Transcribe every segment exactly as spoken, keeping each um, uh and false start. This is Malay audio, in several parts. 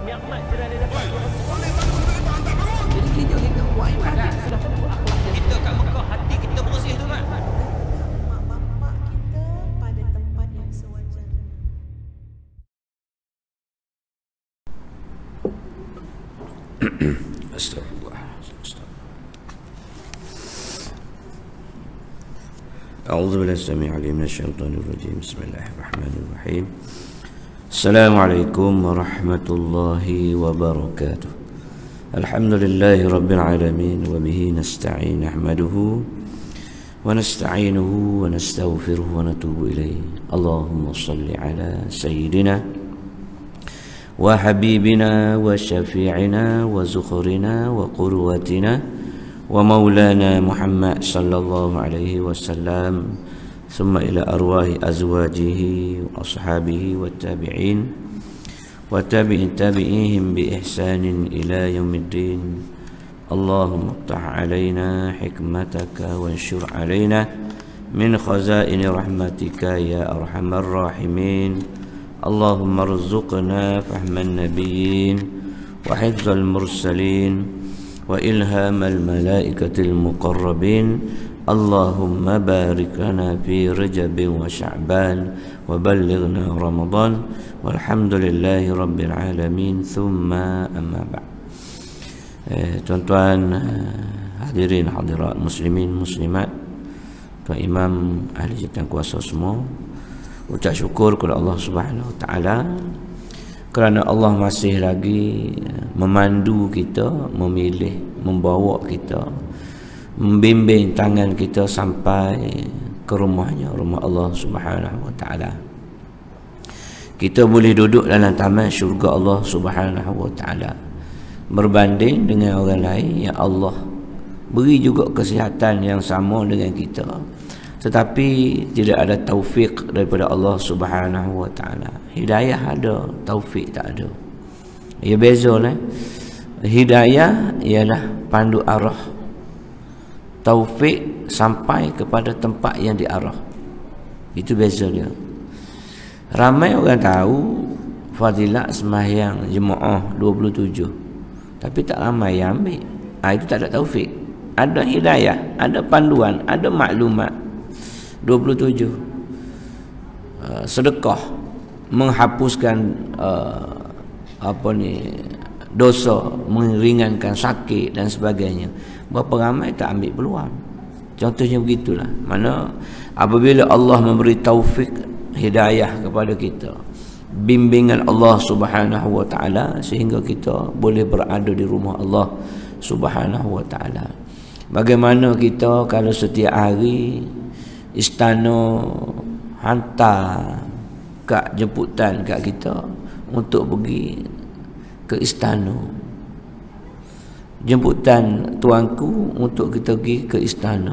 Jadi kita kita buat ibadat sudah tentu akhlak Kita kat Mekah hati kita bersih tu kan. mak bapak kita pada tempat yang sewajarnya. Astagfirullah. أعوذ بالله السميع العليم من الشيطان الرجيم بسم الله الرحمن الرحيم السلام عليكم ورحمة الله وبركاته الحمد لله رب العالمين وبه نستعين نحمده ونستعينه ونستغفره ونتوب إليه اللهم صل على سيدنا وحبيبنا وشفيعنا وزخرنا وقدوتنا ومولانا محمد صلى الله عليه وسلم ثم إلى أرواح أزواجه وأصحابه والتابعين وتابع تابعيهم بإحسان إلى يوم الدين اللهم افتح علينا حكمتك وانشر علينا من خزائن رحمتك يا أرحم الراحمين اللهم ارزقنا فهم النبيين وحفظ المرسلين وإلهام الملائكة المقربين اللهم بارك لنا في رجب وشعبان وبلغنا رمضان والحمد لله رب العالمين ثم أما بعد. Tuan-tuan hadirin hadirat muslimin muslimat, tuan imam ahli jawatan kuasa semua, ucap syukur kepada Allah Subhanahu wa taala kerana Allah masih lagi memandu kita, memilih, membawa kita, membimbing tangan kita sampai ke rumahnya, rumah Allah Subhanahu wa taala. Kita boleh duduk dalam taman syurga Allah Subhanahu wa taala berbanding dengan orang lain yang Allah beri juga kesihatan yang sama dengan kita, tetapi tidak ada taufik daripada Allah Subhanahu wa taala. Hidayah ada, taufik tak ada. Ia beza lah. Hidayah ialah pandu arah, taufik sampai kepada tempat yang diarah. Itu beza dia. Ramai orang tahu fadilat sembahyang jemaah dua puluh tujuh, tapi tak ramai yang ambil. Ha, itu tak ada taufik. Ada hidayah, ada panduan, ada maklumat. dua puluh tujuh uh, sedekah menghapuskan uh, apa ni dosa, meringankan sakit dan sebagainya. Berapa ramai tak ambil peluang? Contohnya begitulah. Mana apabila Allah memberi taufik hidayah kepada kita, bimbingan Allah Subhanahu wa taala, sehingga kita boleh berada di rumah Allah Subhanahu wa taala. Bagaimana kita kalau setiap hari istana hantar kat jemputan kat kita untuk pergi ke istana, jemputan tuanku untuk kita pergi ke istana.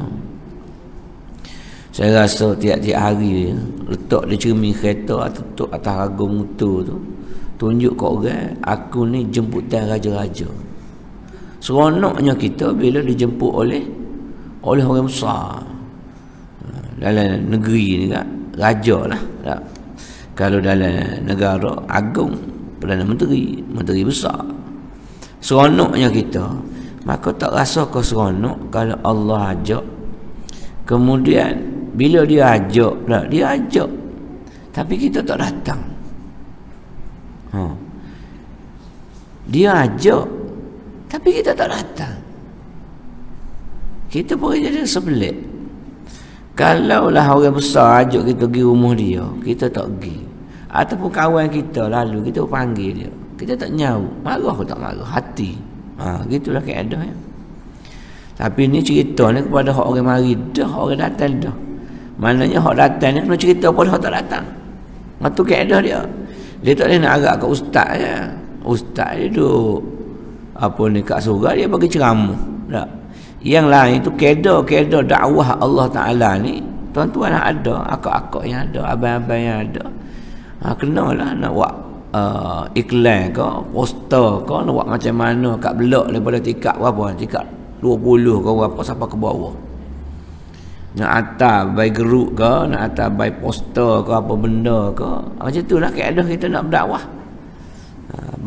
Saya rasa tiap-tiap hari letak di cermin kereta atau letak atas raga motor tu, tunjuk kat orang, aku ni jemputan raja-raja. Seronoknya kita bila dijemput oleh oleh orang besar dalam negeri ni kan, raja lah tak? Kalau dalam negara agung, Perdana Menteri, Menteri besar. Seronoknya kita. Maka tak rasa kau seronok kalau Allah ajak, kemudian bila dia ajak tak, dia ajak tapi kita tak datang. Ha. Dia ajak tapi kita tak datang. Kita boleh jadi sebelit. Kalaulah orang besar ajak kita pergi rumah dia, kita tak pergi. Ataupun kawan kita lalu kita panggil dia, kita tak nyau, marah atau tak marah, hati. Ha, gitulah keadaan ya. Tapi ni cerita ni kepada hak orang mari dah, orang datang dah. Maknanya hak datang ni kena cerita pada hak tak datang. Itu keadaan dia. Dia tak boleh nak agak kat ustaz ya. Ustaz dia duduk apa ni kat surga, dia bagi ceramah. Tak. Yang lain itu kedar-kedar dakwah Allah Ta'ala ni, tuan-tuan ada, akak-akak yang ada, abang-abang yang ada. Ha, kenalah nak buat uh, iklan ke, poster ke, nak buat macam mana kat belak daripada tingkat berapa, tingkat dua puluh ke berapa sampai ke bawah. Nak atas by geruk ke, nak atas by poster ke apa benda ke. Macam itulah keadaan kita nak berdakwah. Ha,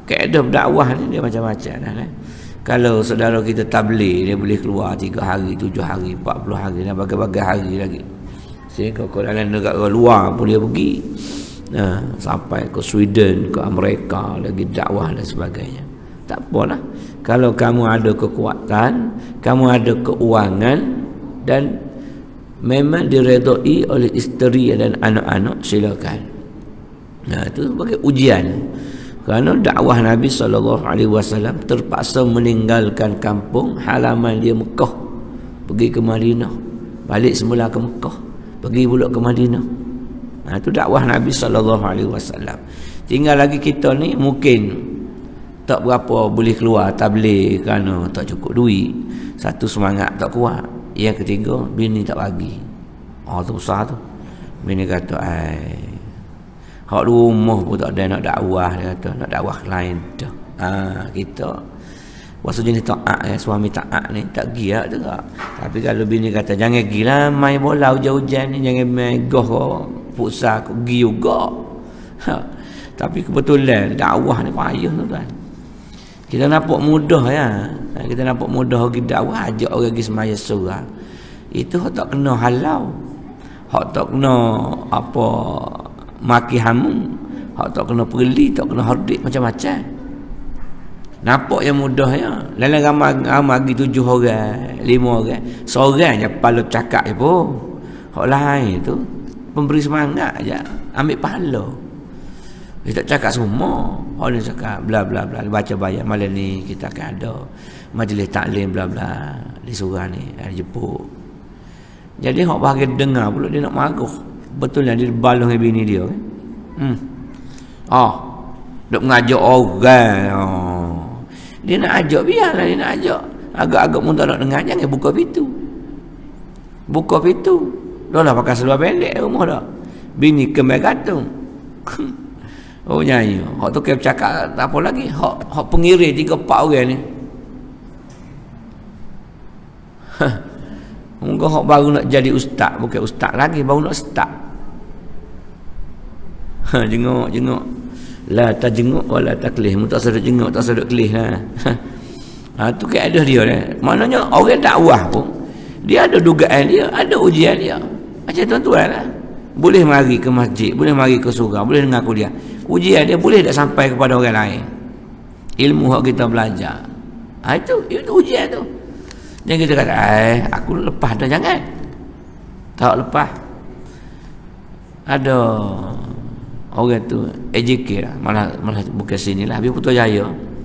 kaedah dakwah ni dia macam-macam dah kan. Kalau saudara kita tabligh, dia boleh keluar tiga hari, tujuh hari, empat puluh hari dan bagai-bagai hari lagi. Sehingga kalau dalam negara luar pun dia pergi. Nah, sampai ke Sweden, ke Amerika, lagi dakwah dan sebagainya. Tak apalah. Kalau kamu ada kekuatan, kamu ada keuangan dan memang diredai oleh isteri dan anak-anak, silakan. Nah, itu sebagai ujian. Kerana dakwah Nabi sallallahu alaihi wasallam terpaksa meninggalkan kampung halaman dia Mekah, pergi ke Madinah, balik semula ke Mekah, pergi pula ke Madinah. Nah, itu dakwah Nabi sallallahu alaihi wasallam. Tinggal lagi kita ni mungkin tak berapa boleh keluar tabligh kerana tak cukup duit. Satu, semangat tak kuat. Yang ketiga, bini tak bagi. Oh, tu besar tu. Bini kata, ai, hak rumah pun tak ada nak dakwah, dia kata nak dakwah lain dah. Ha, kita puasa jenis taat ya, suami taat ni tak giat juga. Tapi kalau bini kata jangan gila main bola hujan-hujan ni, jangan main goh futsal kau gi juga. Ha, tapi kebetulan dakwah ni payah tuan. Kita nampak mudah ya. Kita nampak mudah pergi dakwah, ajak orang pergi semaya surah. Itu hak tak kena halau. Hak tak kena apa maki hamu, hak tak kena perli, tak kena hordik macam-macam. Nampak yang mudah ya. Dalam ramai ramai lagi tujuh orang, lima orang, seorang je kepala cakap je pun. Hak lain tu pemberi semangat aja, ambil pahala. Dia tak cakap semua. Hak dia cakap bla bla bla, baca bayar malam ni kita akan ada majlis taklim bla bla di surah ni, ada jemput. Jadi hak bagi dengar pula dia nak marah. Betul yang dia balah dengan bini dia kan? Hmm. Oh, duk mengajak orang. Oh. Dia nak ajak, biarlah dia nak ajak. Agak-agak pun tak nak dengar, jangan buka pintu. Buka pintu. Dah lah pakai seluar pendek rumah dah. Bini kembali gantung. Oh nyanyi. Hak tu kena bercakap tak apa lagi. Hak hak pengiring tiga empat orang ni. Moga hak baru nak jadi ustaz, bukan ustaz lagi, baru nak start. Ha, jenguk jenguk. La tajenguk wala taklih. Mu tak sedut jenguk, tak sedut kelih ha. Ha tu keadaan dia ni. Maknanya orang dakwah pun dia ada dugaan dia, ada ujian dia. Macam tuan-tuan lah. Boleh mari ke masjid, boleh mari ke surau, boleh dengar kuliah. Ujian dia boleh tak sampai kepada orang lain. Ilmu yang kita belajar. Ha, itu, itu ujian tu. Jangan kita kata, eh, aku lepas dah, jangan. Tak lepas. Ada orang tu, A J K lah, malah, malah bukan sini lah, habis Putrajaya.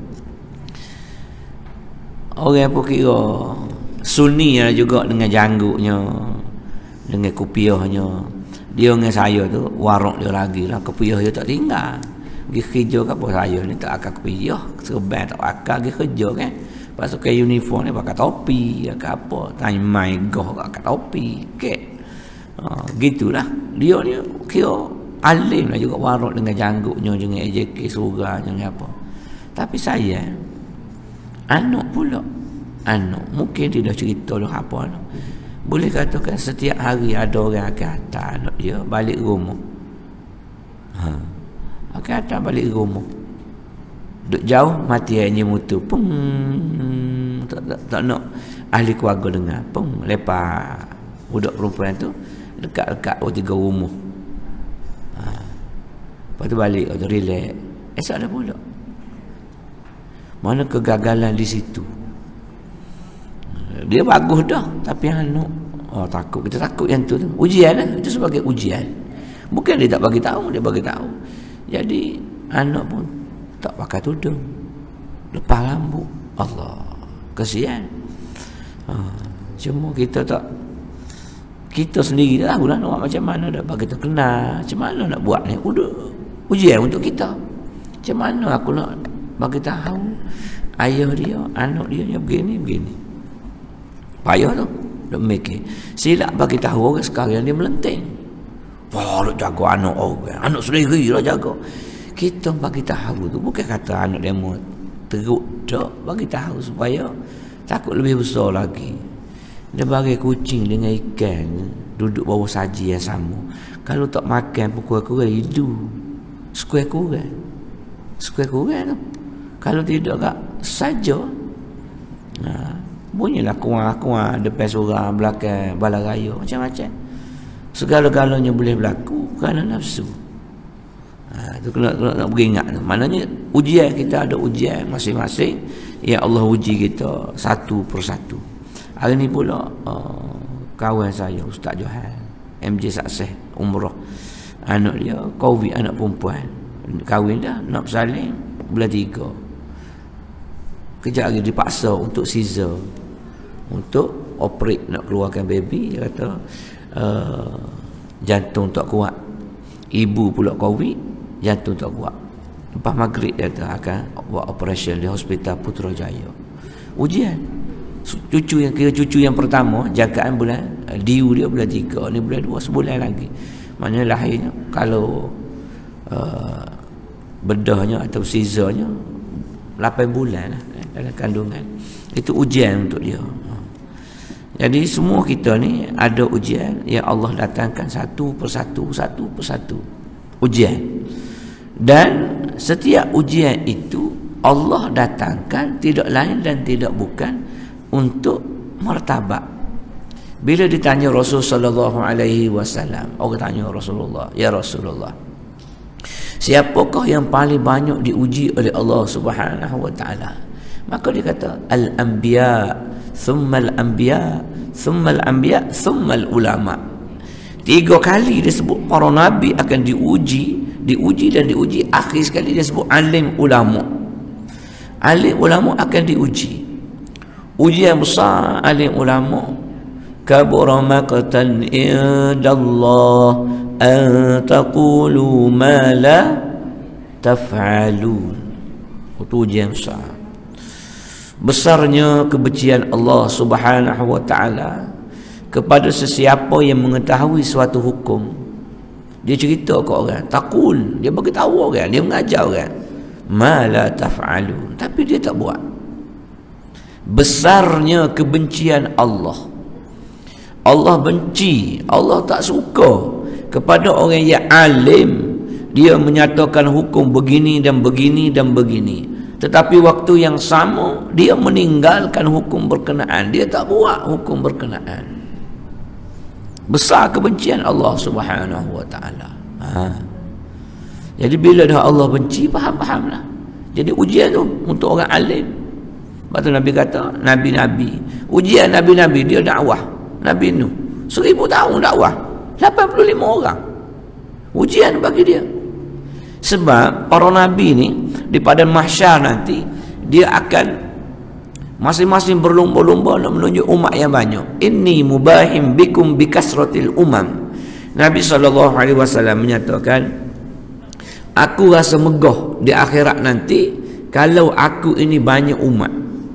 Orang pun kira sunni lah juga dengan jangguknya, dengan kupiahnya. Dia dengan saya tu, warok dia lagi lah, kupiah dia tak tinggal. Pergi kerja ke apa saya ni tak akan kupiah, serban tak akan pergi kerja kan. Pakai uniform ni pakai topi ke apa, tanya main goh pakai topi kek. Ha, gitulah dia ni kira alim lah juga, warok dengan jangguknya, dengan A J K surga, dengan apa. Tapi saya anak pula, anak mungkin dia dah cerita dah apa lah. Boleh katakan setiap hari ada orang akan hantar anak dia balik rumah. Ha, akan hantar balik rumah. Duk jauh mati hanya mutu pun tak, tak, tak nak ahli keluarga dengar pun lepas budak perempuan tu dekat-dekat oh, tiga rumah. Ha. Lepas tu balik oh, relax. Esok ada pula. Mana kegagalan di situ. Dia bagus dah tapi anak oh takut, kita takut yang tu tu. Ujian lah. Itu sebagai ujian. Bukan dia tak bagi tahu, dia bagi tahu. Jadi anak pun tak pakai tudung, lepas rambut. Allah, kesian. Ha, cuma kita tak, kita sendiri dah tahu lah nak macam mana dah bagi kita kenal macam mana nak buat ni. Udah ujian untuk kita. Macam mana aku nak bagi tahu ayah dia, anak dia yang begini begini. Payah tu nak mikir. Silap bagi tahu orang sekarang dia melenting. Wah, nak jaga anak orang, anak sendiri lah jaga. Kita bagi tahu tu bukan kata anak demo teruk tak, bagi tahu supaya takut lebih besar lagi. Dia bagi kucing dengan ikan duduk bawah saji yang sama. Kalau tak makan pun kurang-kurang hidup. Sekuat kurang. Sekuat kurang tu. Kalau tidak kak saja. Ha, bunyilah kuah-kuah depan seorang, belakang bala raya, macam-macam. Segala-galanya boleh berlaku kerana nafsu. Ha, itu kena, kena nak beringat tu. Maknanya ujian kita ada ujian masing-masing. Ya Allah uji kita satu persatu. Hari ni pula uh, kawan saya Ustaz Johan M J Sukses umrah, anak dia Covid, anak perempuan, kahwin dah, nak bersalin bulan tiga. Kejap lagi dipaksa untuk caesar, untuk operate nak keluarkan baby. Dia kata uh, jantung tak kuat, ibu pula Covid, jantung tak kuat. Lepas maghrib dia kata akan buat operation di Hospital Putrajaya. Ujian cucu yang kira cucu yang pertama jangkaan bulan uh, diu dia bulan tiga, ni bulan dua, sebulan lagi. Maknanya lahirnya kalau uh, bedahnya atau caesarnya lapan bulan lah, eh, dalam kandungan. Itu ujian untuk dia. Jadi semua kita ni ada ujian yang Allah datangkan satu persatu, satu persatu ujian. Dan setiap ujian itu Allah datangkan tidak lain dan tidak bukan untuk martabat. Bila ditanya Rasul sallallahu alaihi wasallam, orang tanya Rasulullah, ya Rasulullah, siapakah yang paling banyak diuji oleh Allah Subhanahu wa taala? Maka dia kata al-anbiya, thumma al-anbiya, thumma al-anbiya, thumma al-ulama. Tiga kali dia sebut para nabi akan diuji, diuji dan diuji. Akhir sekali dia sebut alim ulama. Alim ulama akan diuji. Ujian besar alim ulama. Kabura maqtan indallah an taqulu ma la taf'alun. Itu ujian besar. Besarnya kebencian Allah Subhanahu wa taala kepada sesiapa yang mengetahui suatu hukum. Dia cerita ke orang, taqul, dia bagi tahu orang, dia mengajar orang, ma la taf'alun, tapi dia tak buat. Besarnya kebencian Allah. Allah benci, Allah tak suka kepada orang yang alim, dia menyatakan hukum begini dan begini dan begini, tetapi waktu yang sama dia meninggalkan hukum berkenaan, dia tak buat hukum berkenaan. Besar kebencian Allah Subhanahu wa taala. Ha. Jadi bila dah Allah benci, faham-fahamlah. Jadi ujian tu untuk orang alim. Lepas tu Nabi kata, nabi-nabi, ujian nabi-nabi dia dakwah. Nabi Nuh seribu tahun dakwah, lapan puluh lima orang ujian bagi dia. Sebab para nabi ni di padang mahsyar nanti dia akan masing-masing berlomba-lomba nak menunjuk umat yang banyak. Inni mubahim bikum bikasratil umam. Nabi sallallahu alaihi wasallam menyatakan, aku rasa megah di akhirat nanti kalau aku ini banyak umat.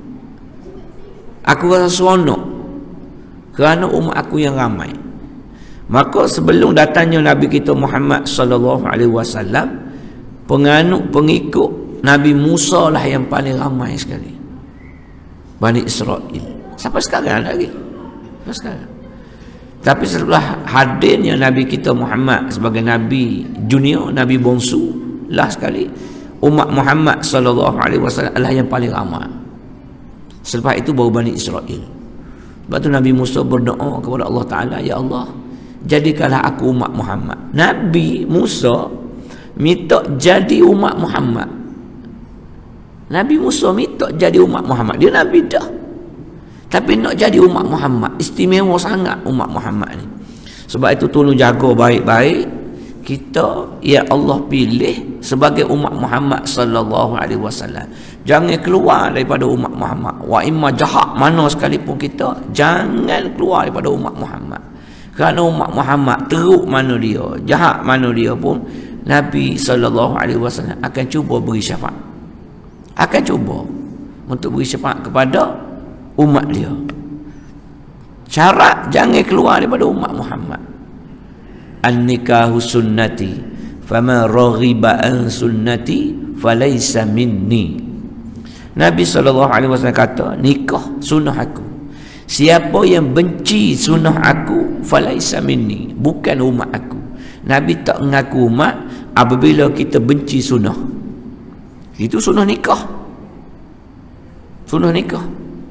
Aku rasa seronok kerana umat aku yang ramai. Maka sebelum datangnya Nabi kita Muhammad sallallahu alaihi wasallam, penganut pengikut Nabi Musa lah yang paling ramai sekali, Bani Israel. Sampai sekarang lagi. Sampai sekarang. Tapi setelah hadirnya Nabi kita Muhammad sebagai Nabi junior, Nabi bongsu lah sekali, umat Muhammad sallallahu alaihi wasallam adalah yang paling ramai. Selepas itu baru Bani Israel. Sebab tu Nabi Musa berdoa kepada Allah Ta'ala, ya Allah, jadikanlah aku umat Muhammad. Nabi Musa minta jadi umat Muhammad. Nabi Musa minta jadi umat Muhammad. Dia Nabi dah, tapi nak jadi umat Muhammad. Istimewa sangat umat Muhammad ni. Sebab itu tolong jaga baik-baik kita ya Allah pilih sebagai umat Muhammad sallallahu alaihi wasallam. Jangan keluar daripada umat Muhammad. Wa imma jahat mana sekalipun kita, jangan keluar daripada umat Muhammad. Kerana umat Muhammad teruk mana dia, jahat mana dia pun, Nabi sallallahu alaihi wasallam akan cuba beri syafaat. Akan cuba untuk beri syafaat kepada umat dia. Syarat jangan keluar daripada umat Muhammad. An-nikahu sunnati fama raghiba an sunnati falaysa minni. Nabi sallallahu alaihi wasallam kata, nikah sunnah aku. Siapa yang benci sunnah aku, falaysa minni, bukan umat aku. Nabi tak mengaku umat apabila kita benci sunnah. Itu sunnah nikah. Sunnah nikah.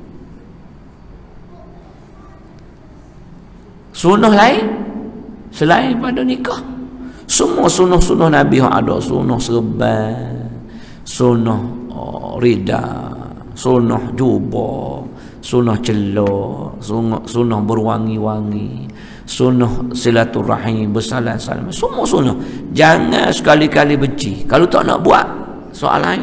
Sunnah lain selain pada nikah. Semua sunnah-sunnah Nabi yang ada, sunnah serban, sunnah oh, rida, sunnah jubah, sunnah celok, sunnah, sunnah berwangi-wangi, sunnah silaturahim, bersalam-salam, semua sunnah. Jangan sekali-kali benci. Kalau tak nak buat, soal lain.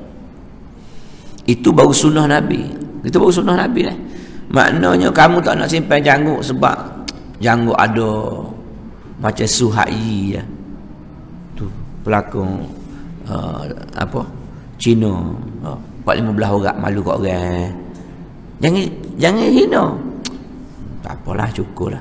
Itu baru sunnah Nabi. Itu baru sunnah Nabi lah. Maknanya kamu tak nak simpan janggut sebab janggut ada macam Suhai ya. Tu pelakon uh, apa? Cina. Uh, empat lima belas orang malu kat orang. Jangan jangan hina. Tak apalah, cukuplah.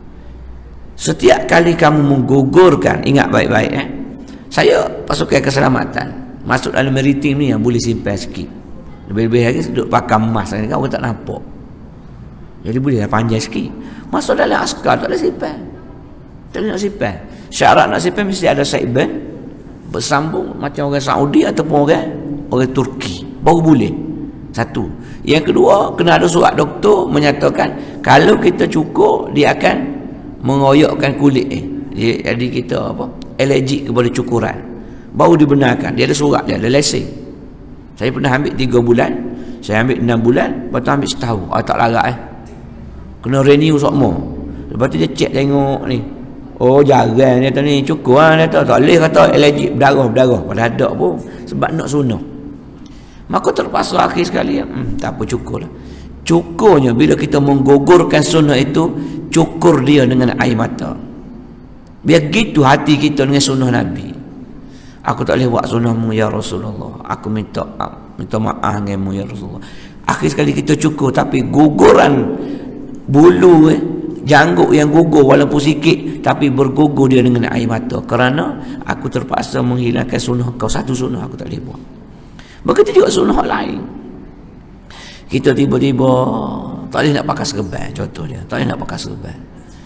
Setiap kali kamu menggugurkan, ingat baik-baik eh. Saya pasukan keselamatan. Masuk dalam maritim ni yang boleh simpan sikit. Lebih-lebih lagi duduk pakai emas kan orang tak nampak. Jadi bolehlah panjang sikit. Masuk dalam askar tak boleh simpan. Tak boleh nak simpan. Syarat nak simpan mesti ada saiban bersambung macam orang Saudi ataupun orang orang Turki. Baru boleh. Satu. Yang kedua, kena ada surat doktor menyatakan kalau kita cukur dia akan mengoyakkan kulit eh. Jadi kita apa? Allergic kepada cukuran. Baru dibenarkan. Dia ada surat dia, ada lesen. Saya pernah ambil tiga bulan, saya ambil enam bulan, lepas tu ambil setahun. Ah, tak larat eh. Kena renew semua. Lepas tu dia cek tengok ni. Oh jarang dia tu ni, cukup lah dia tu. Tak boleh kata allergic, berdarah, berdarah. Padahal tak pun. Sebab nak sunnah. Maka terpaksa akhir sekali, hmm, tak apa, cukur lah. Cukurnya bila kita menggugurkan sunnah itu, cukur dia dengan air mata. Biar gitu hati kita dengan sunnah Nabi. Aku tak boleh buat sunnahmu ya Rasulullah. Aku minta minta maaf denganmu ya Rasulullah. Akhir sekali kita cukur, tapi guguran bulu eh, janggut yang gugur walaupun sikit, tapi bergugur dia dengan air mata. Kerana aku terpaksa menghilangkan sunnah kau. Satu sunnah aku tak boleh buat. Begitu juga sunnah lain. Kita tiba-tiba tak boleh nak pakai serban, contoh dia. Tak boleh nak pakai serban.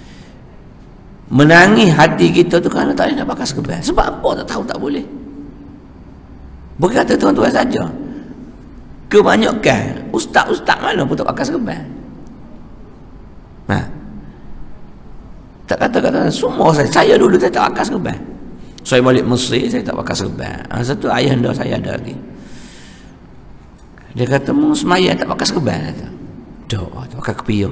Menangis hati kita tu kerana tak boleh nak pakai serban. Sebab apa tak tahu, tak boleh. Berkata tuan-tuan saja, kebanyakan ustaz-ustaz mana pun tak pakai serban. Nah, tak kata-kata semua saya, saya dulu saya tak pakai serban. Saya balik Mesir saya tak pakai serban. Ha, satu ayah anda saya ada lagi. Dia kata mu semaya tak pakai serban kata. Dak, tak pakai kepiah.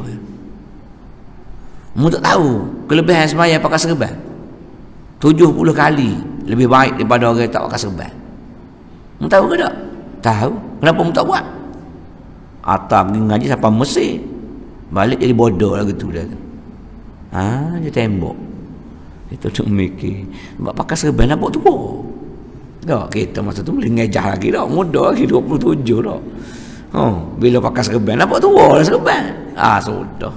Mu tak tahu kelebihan semaya pakai serban. tujuh puluh kali lebih baik daripada orang yang tak pakai serban. Mu tahu ke tak? Tahu. Kenapa mu tak buat? Atas pergi ngaji sampai Mesir. Balik jadi bodoh lah gitu dia. Ha, dia tembok. Kita tu mikir, sebab pakai serban nampak tu. Tak, kita masa tu boleh ngejah lagi dah, muda lagi dua puluh tujuh dah. Oh, bila pakai serban nampak tua lah serban. Ah, sudah.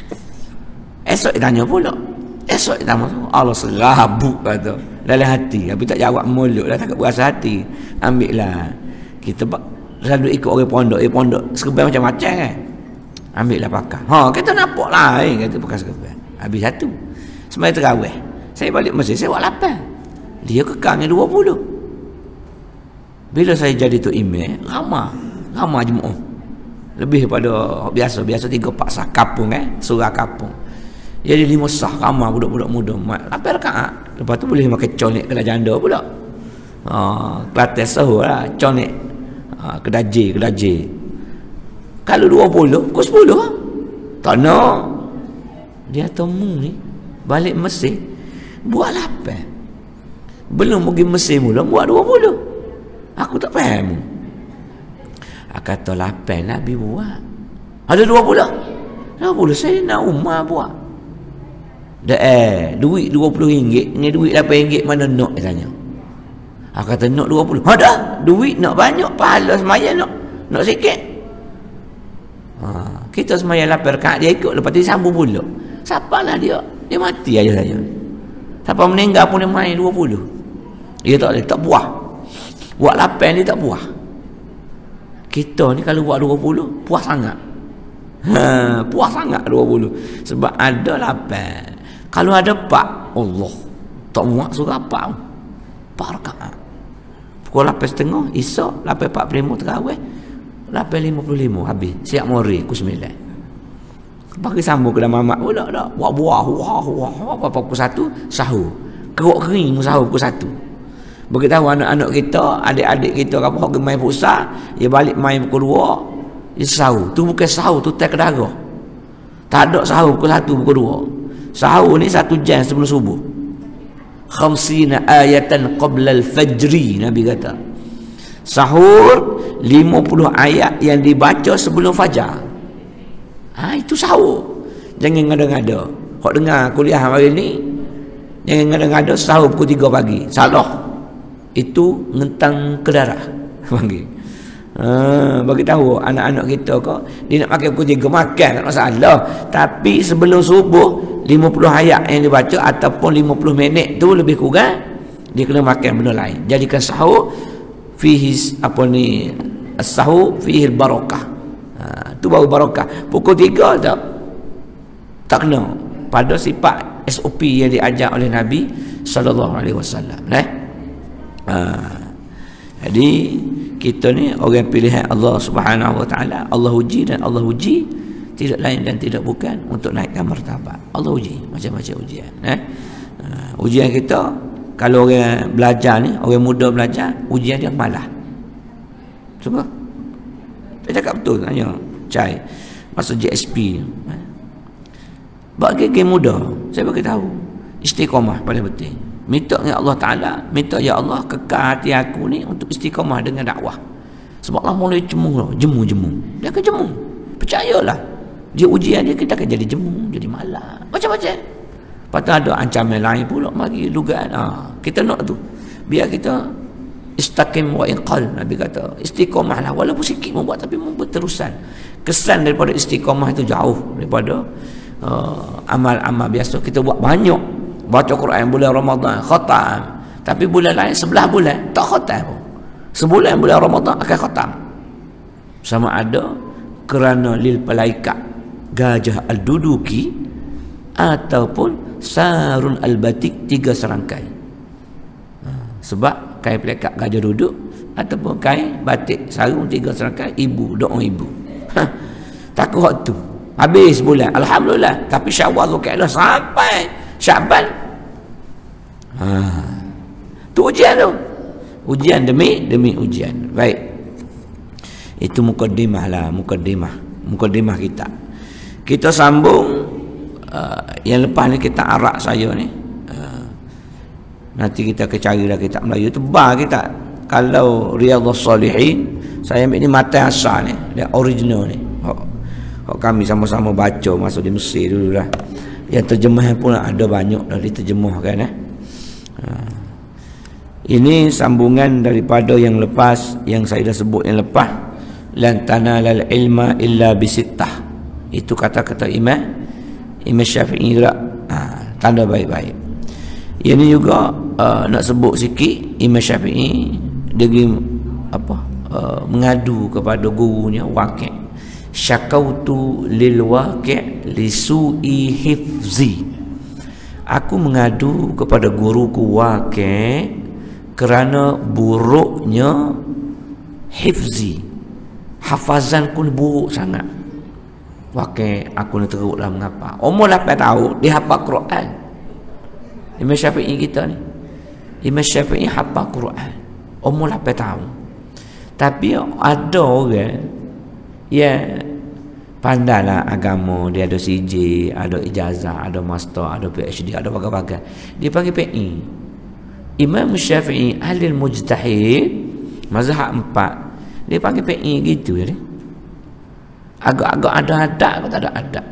Esok dia tanya pula. Esok dia tanya, Allah serabut kata dalam hati, tapi tak jawab mulut lah, tak berasa hati. Ambil lah. Kita selalu ikut orang pondok, eh pondok serban macam-macam kan. Ambil lah pakai. Ha, kita nampak lah eh, kata pakai serban. Habis satu. Semaya terawih. Saya balik Mesir, saya buat lapan. Dia kekalnya dua puluh. Bila saya jadi tu imam, ramah. Ramah jemaah. Lebih daripada biasa. Biasa tiga empat sah kapung eh. Surah kapung. Jadi lima sah ramah budak-budak muda. Lapan rakaat. Lepas tu boleh makan conek kedai janda pula. Ha, Kelantan sahur lah. Conek. Ha, kedai J, kedai J. Kalau dua puluh, pukul sepuluh lah. Tak nak. Dia temu ni. Balik Mesir. Buat lapan. Belum pergi Mesir mula, buat dua puluh. Aku tak faham. Aku kata lapan Nabi buat. Ada dua puluh. Dua puluh saya nak Umar buat. Dah eh, duit dua puluh ringgit. Ni duit lapan ringgit mana nak dia tanya. Aku kata nak dua puluh. Ada. Duit nak banyak. Pahala semaya nak. Nak sikit. Ha, kita semaya lapan rakaat dia ikut. Lepas tu dia sambung pula. Siapalah dia? Dia mati aja saja. Siapa meninggal pun dia main dua puluh. Dia tak boleh, tak puas. Buat lapan dia tak puas. Kita ni kalau buat dua puluh, puas sangat. Ha, puas sangat dua puluh. Sebab ada lapan. Kalau ada empat, Allah. Tak muak surah empat. empat rakaat. Pukul lapan setengah, Isyak, lapan empat puluh lima terawih. lapan lima puluh lima habis. Siap mori pukul sembilan. Bagi sambung ke dalam mamak pula dah. Buah-buah wah wah apa pukul satu sahur. Keruk kering sahur pukul satu. Beritahu anak-anak kita, adik-adik kita apa hok main futsal, dia balik main pukul dua, dia sahur. Tu bukan sahur, tu teh kedara. Tak ada sahur pukul satu, pukul dua. Sahur ni satu jam sebelum subuh. Khamsina ayatan qabla al-fajri, Nabi kata. Sahur lima puluh ayat yang dibaca sebelum fajar. Ha, itu sahur. Jangan ngada-ngada. Hok dengar kuliah hari ni, jangan ngada-ngada sahur pukul tiga pagi. Salah. Itu ngentang ke darah panggil. Ha, bagi tahu anak-anak kita kok dia nak makan pukul tiga makan tak masalah, tapi sebelum subuh lima puluh ayat yang dibaca ataupun lima puluh minit tu lebih kurang dia kena makan benda lain. Jadikan sahur fihi apa ni as-sahur fihi barakah. Ha, tu baru barakah. Pukul tiga tak tak kena pada sifat S O P yang diajar oleh Nabi sallallahu alaihi wasallam. Nah. Ha. Jadi kita ni orang pilihan Allah Subhanahu wa taala. Allah uji dan Allah uji tidak lain dan tidak bukan untuk naikkan martabat. Allah uji macam-macam ujian, eh? Ha. Ujian kita kalau orang belajar ni, orang muda belajar, ujian dia malah. Cuba. Saya cakap betul tanya Cai masuk J S P. Eh? Bagi orang muda, saya bagi tahu istiqamah paling penting. Minta dengan Allah Ta'ala, minta ya Allah kekal hati aku ni untuk istiqamah dengan dakwah. Sebab Allah mulai jemu, jemu, jemu. Dia akan jemu. Percayalah. Dia ujian dia, kita akan jadi jemu, jadi malas. Macam-macam. Lepas tu ada ancaman lain pula bagi dugaan. Ha, kita nak tu. Biar kita istaqim wa inqal. Nabi kata, istiqamah lah. Walaupun sikit membuat, tapi membuat terusan. Kesan daripada istiqamah itu jauh daripada uh, amal-amal biasa. Kita buat banyak. Baca Quran bulan Ramadan khatam, tapi bulan lain sebelah bulan tak khatam pun. Sebulan bulan Ramadan akan khatam. Sama ada kerana lil malaikat gajah al-duduki ataupun sarun al-batik tiga serangkai. Sebab kain pelekat gajah duduk ataupun kain batik sarung tiga serangkai, ibu doa ibu. Takut waktu habis bulan alhamdulillah, tapi Syawal Zulkaidah sampai Syaban. Ha. Tu ujian tu. Ujian demi demi ujian. Baik. Itu mukaddimah lah, mukaddimah. Mukaddimah kita. Kita sambung uh, yang lepas ni kita arak saya ni. Uh, nanti kita akan carilah kitab Melayu tebal kita. Kalau Riyadhus Salihin, saya ambil ni matan asal ni, dia original ni. Hok, hok kami sama-sama baca masa di Mesir dulu lah. Yang terjemahan pun ada banyak dah diterjemahkan, eh. Ha. Ini sambungan daripada yang lepas, yang saya dah sebut yang lepas. Lan tanalal ilma illa bisittah. Itu kata-kata Imam Imam Syafi'i juga. Ha, tanda baik-baik. Ini juga uh, nak sebut sikit. Imam Syafi'i dia apa uh, mengadu kepada gurunya Waqi'. Syakautu lil Waqi' li su'i hifzi. Aku mengadu kepada guruku Waqi' kerana buruknya hifzi. Hafazanku ni buruk sangat. Waqi' aku ni teruk lah mengapa. Umur lapan tahun dia hafal Quran. Imam Syafi'i kita ni. Imam Syafi'i hafal Quran. Umur lapan tahun. Tapi ada orang ya pandailah agama, dia ada C J, ada ijazah, ada master, ada P H D, ada bagai-bagai. Dia panggil P I. Imam Syafi'i ahli mujtahid mazhab empat. Dia panggil P I gitu ya. Agak-agak ada adab atau tak ada adab.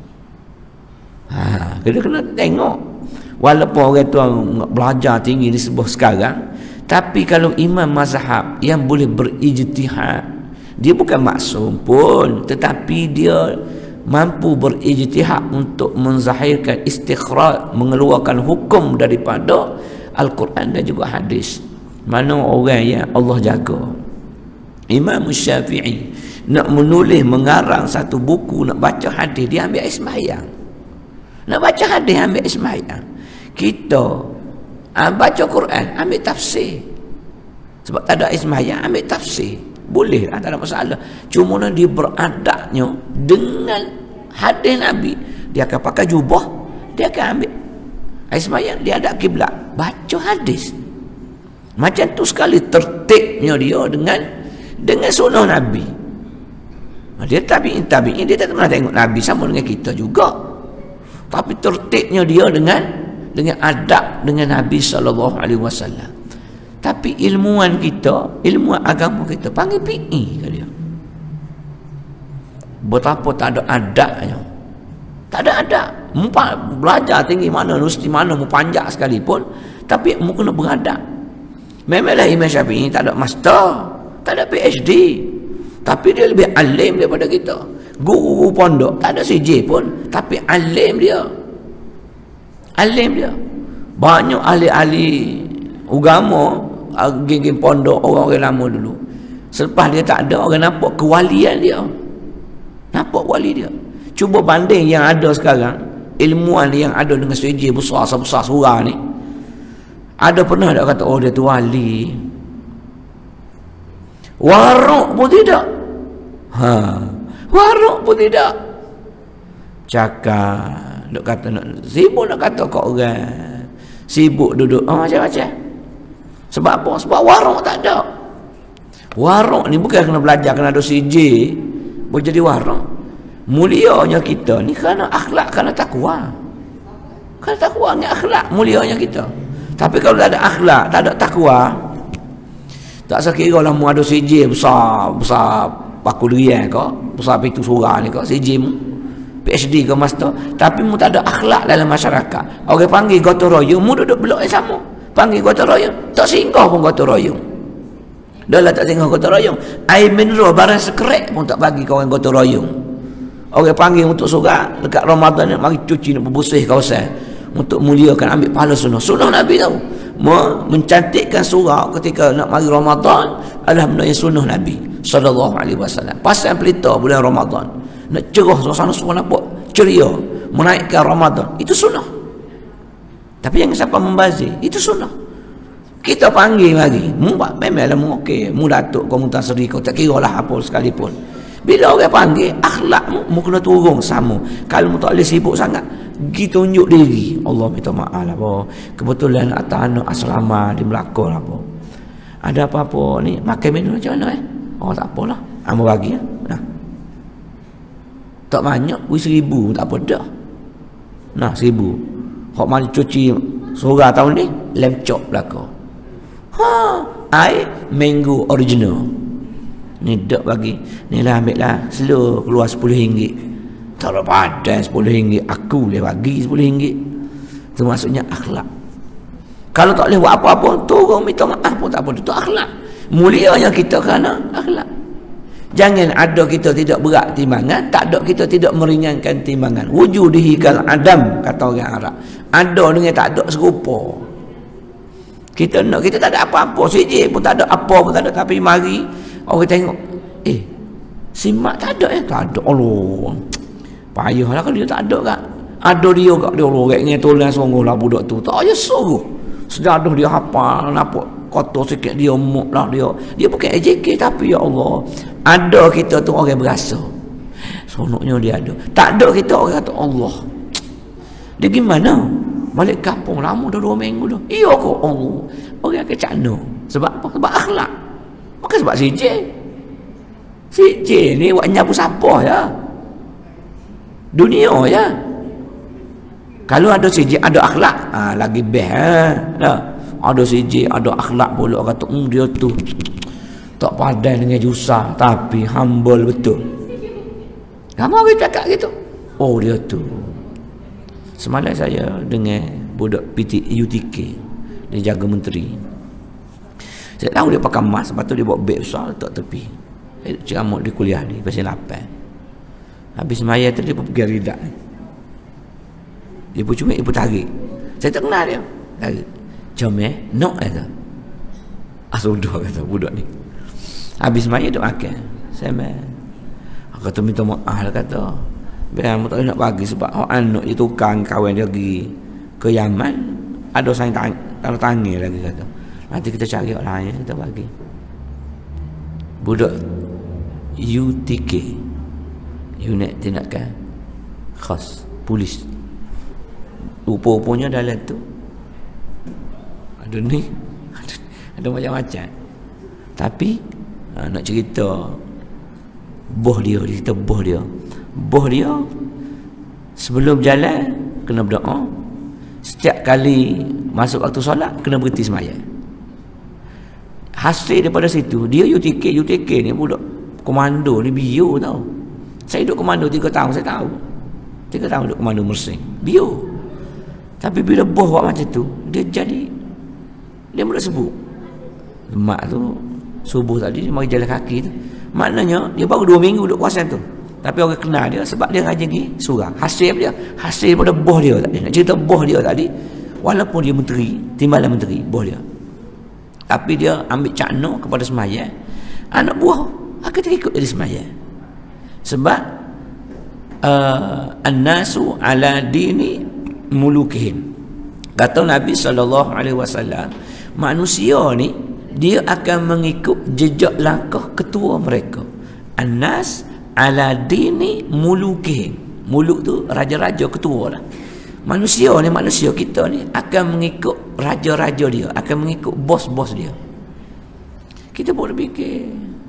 Ha, kita kena tengok. Walaupun orang tu belajar tinggi di sebuah sekarang, tapi kalau imam mazhab yang boleh berijtihad, dia bukan maksum pun, tetapi dia mampu berijtihad untuk menzahirkan istikhraj, mengeluarkan hukum daripada Al-Quran dan juga hadis. Mana orang yang Allah jaga. Imam Syafi'i nak menulis, mengarang satu buku, nak baca hadis, dia ambil air sembahyang. Nak baca hadis, ambil air sembahyang. Kita baca Quran, ambil tafsir. Sebab tak ada air sembahyang, ambil tafsir. Boleh lah, tak ada masalah. Cuma dia beradabnya dengan hadis Nabi. Dia akan pakai jubah, dia akan ambil air sembahyang, dia ada kiblat, baca hadis. Macam tu sekali tertibnya dia dengan dengan sunnah Nabi. Dia tabi'in tabi'in, dia tak pernah tengok Nabi sama dengan kita juga. Tapi tertibnya dia dengan dengan adab dengan Nabi sallallahu alaihi wasallam. Tapi ilmuwan kita, ilmuwan agama kita panggil P I ke dia. Betapa tak ada adabnya. Tak ada adab. Mu belajar tinggi mana, universiti mana, mu panjang sekalipun, tapi mu kena beradab. Memanglah Imam Syafi'i tak ada master, tak ada P H D, tapi dia lebih alim daripada kita. Guru pondok tak ada C J pun, tapi alim dia. Alim dia. Banyak ahli-ahli agama, geng-geng pondok, orang-orang lama dulu. Selepas dia tak ada, orang nampak kewalian dia. Nampak wali dia. Cuba banding yang ada sekarang, ilmuwan yang ada dengan C J besar, sebesar surah ni. Ada pernah tak kata, oh dia tu wali? Waruk pun tidak. Ha, waruk pun tidak. Cakap, nak kata nak sibuk nak kata kau orang. Sibuk duduk oh, macam-macam. Sebab apa? Sebab waruk tak ada. Waruk ni bukan kena belajar, kena ada C J boleh jadi waruk. Mulianya kita ni kerana akhlak, kerana takwa. Kerana takwa ni akhlak, mulianya kita. Tapi kalau tak ada akhlak, tak ada takwa, tak sekira lah mu ada C J besar, besar paku durian ke, besar pintu surah ni ke, C J mu, P H D ke master, tapi mu tak ada akhlak dalam masyarakat. Orang panggil gotong royong, mu duduk blok yang sama. Panggil gotong royong, tak singgah pun gotong royong. Dah lah tak singgah gotong royong. Air mineral barang sekerek pun tak bagi kau orang gotong royong. Orang panggil untuk surah dekat Ramadan ni, mari cuci nak bersih kawasan untuk muliakan, ambil pahala sunnah. Sunnah Nabi tahu. Mencantikkan surah ketika nak mari Ramadan adalah benda yang sunnah Nabi sallallahu alaihi wasallam. Pasal pelita bulan Ramadan, nak cerah suasana surah, nampak ceria, menaikkan Ramadan, itu sunnah. Tapi yang siapa membazir, itu sunnah. Kita panggil lagi, memanglah mu okey, mu datuk kau mutan seri, kau tak kira lah apa sekalipun. Bila orang panggil, akhlakmu mu kena turun sama. Kalau mu tak boleh sibuk sangat, pergi tunjuk diri. Allah minta maaf lah apa, kebetulan atas anak asrama di Melaka lah apa, ada apa-apa ni, makan minum macam mana eh? Oh tak apalah, amu bagi lah. Nah, tak banyak, wih seribu tak apa dah. Nah seribu. Kau mari cuci surah tahun ni, lem cok belakang. Ha, air mango original. Ni dak bagi. Ni lah ambil lah, slow keluar sepuluh ringgit. Tak ada padan sepuluh ringgit, aku boleh bagi sepuluh ringgit. Itu maksudnya akhlak. Kalau tak boleh buat apa-apa, turun minta maaf pun tak apa. Itu akhlak. Mulianya kita kerana akhlak. Jangan ada kita tidak berat timbangan, tak ada kita tidak meringankan timbangan. Wujudihi kal adam, kata orang Arab. Ada dengan tak ada serupa. Kita nak, kita tak ada apa-apa, sijil pun tak ada, apa pun tak ada, tapi mari orang tengok, eh si mak tak ada eh, tak ada. Allah, payahlah kalau dia tak ada kan. Ada dia kat dia, Allah orang yang tolong sungguh lah budak tu, tak payah suruh. Sedadah dia hafal, nampak kotor sikit dia, muk lah dia. Dia bukan A J K, tapi ya Allah, ada kita tu orang berasa sonoknya dia ada. Tak ada kita orang kata Allah, dia gimana? Balik kampung lama dah dua minggu dah. Iya kok Allah. Orang akan cakna. Sebab apa? Sebab akhlak. Bukan sebab C J. C J ni buat nyapu siapa ya? Dunia ya. Kalau ada C J, ada akhlak, ha, lagi best ha? Nah, ada C J, ada akhlak pula. Kata, hmm, dia tu tak padan dengan jusah, tapi humble betul. Kamu orang cakap gitu. Oh dia tu. Semalam saya dengan budak P T U T K, dia jaga menteri. Saya tahu dia pakai mask, lepas tu dia bawa beg besar letak tepi. Saya ceramah di kuliah ni pasal lapan. Habis semaya tu dia pun pergi ridak. Dia pun cuma ibu tarik. Saya tak kenal dia. Tarik. Jom eh, nok kata. Asudah kata budak ni. Habis semaya dia makan. Saya main. Aku kata minta maaf lah kata. Biar mu tak nak bagi sebab oh, anak dia tukang kawan dia pergi ke Yaman, ada saya tang tanda tangan lagi kata. Nanti kita cari orang lain kita bagi. budak U T K, unit tindakan khas polis. Rupa-rupanya dalam tu ada ni, ada, ada macam-macam. Tapi ha, nak cerita boh dia, dia cerita boh dia. Boh dia sebelum jalan kena berdoa. Setiap kali masuk waktu solat kena berhenti sembahyang. Hasil daripada situ, dia U T K, U T K ni budak komando ni bio tau. Saya duduk komando tiga tahun, saya tahu. tiga tahun duduk komando Mersing. Bio. Tapi bila boh buat macam tu, dia jadi, dia mula sebut. Mak tu subuh tadi dia mari jalan kaki tu. Maknanya dia baru dua minggu duduk kawasan tu. Tapi orang kenal dia sebab dia rajin pergi surau. Hasil dia, hasil pada boh dia tadi. Nak cerita boh dia tadi, walaupun dia menteri, timbalan menteri, boh dia. Tapi dia ambil cakna kepada sembahyang. Anak buah akan terikut jadi sembahyang. Sebab uh, an-nasu ala dini mulukihim. Kata Nabi sallallahu alaihi wasallam, manusia ni dia akan mengikut jejak langkah ketua mereka. An-nas ala dini mulukihim. Muluk tu raja-raja, ketua lah. Manusia ni, manusia kita ni akan mengikut raja-raja dia, akan mengikut bos-bos dia. Kita boleh fikir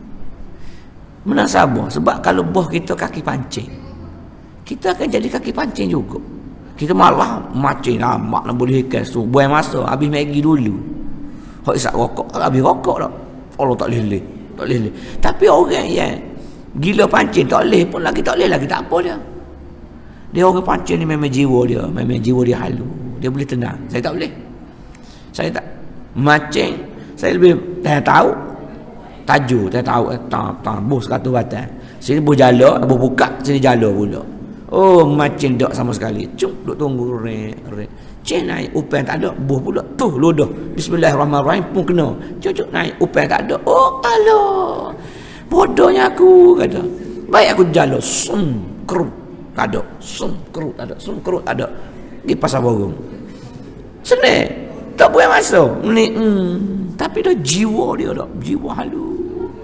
menasabah. Sebab kalau bos kita kaki pancing, kita akan jadi kaki pancing juga. Kita malah macing lama nak boleh ikas tu. Buang masa, habis Maggi dulu. Hak isap rokok, habis rokok dah. Allah tak boleh, tak boleh. Tapi orang yang gila pancing tak boleh pun lagi tak boleh lagi, tak apa dia. Dia orang pancing ni memang jiwa dia, memang jiwa dia halu. Dia boleh tenang. Saya tak boleh. Saya tak macing, saya lebih tak tahu. Tajuk, tak tahu tak tak bos kata batas. Sini bos jala, bos buka, sini jala pula. Oh, macam tak sama sekali. Cuk, duk tunggu re re. Cek naik upan tak ada, buh pula tuh lodoh. Bismillahirrahmanirrahim pun kena. Cuk naik upan tak ada. Oh, alah. Bodohnya aku kata. Baik aku jalo sum kerut tak ada. Sum kerut tak ada. Sum kerut tak ada. Di pasar borong. Senang. Tak boleh masuk. Ni hmm. Tapi dah jiwa dia dah. Jiwa halu.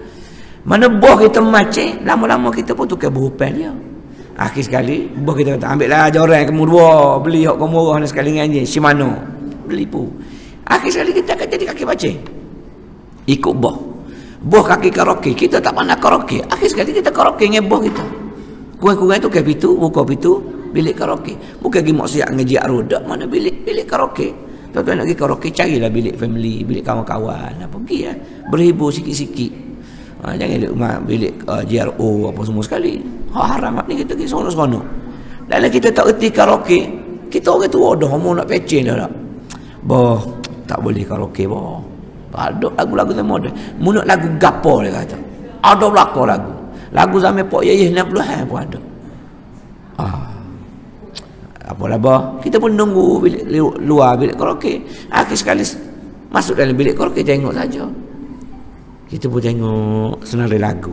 Mana buah kita macam, lama-lama kita pun tukar berupan dia. Akhir sekali, buah kita kata, ambil lah jorang kamu dua, beli hak kamu murah dan sekali dengan si Mano. Beli pun. Akhir sekali kita akan jadi kaki macam. Ikut buah. Buah kaki karaoke, kita tak pandai karaoke. Akhir sekali kita karaoke dengan buah kita. Kurang-kurang tu ke pintu, buka pintu, bilik karaoke. Bukan pergi maksiat ngejak roda, mana bilik bilik karaoke. Tuan-tuan nak pergi karaoke, carilah bilik family, bilik kawan-kawan. Apa pergi ya, berhibur sikit-sikit. Ha, jangan duduk bilik uh, J R O apa semua sekali. Ha, haram ni kita pergi sono-sono. Dalam kita tak erti karaoke, kita orang tua dah mau nak pecen dah tak. Bah, tak boleh karaoke bah. Ada lagu-lagu yang moden. Munuk lagu gapo dia kata. Ada belaka lagu. Lagu zaman Pok Yayih enam puluhan pun ada. Ah. Apalah bah, kita pun nunggu bilik luar bilik karaoke. Akhir sekali masuk dalam bilik karaoke tengok saja. Kita pun tengok senarai lagu.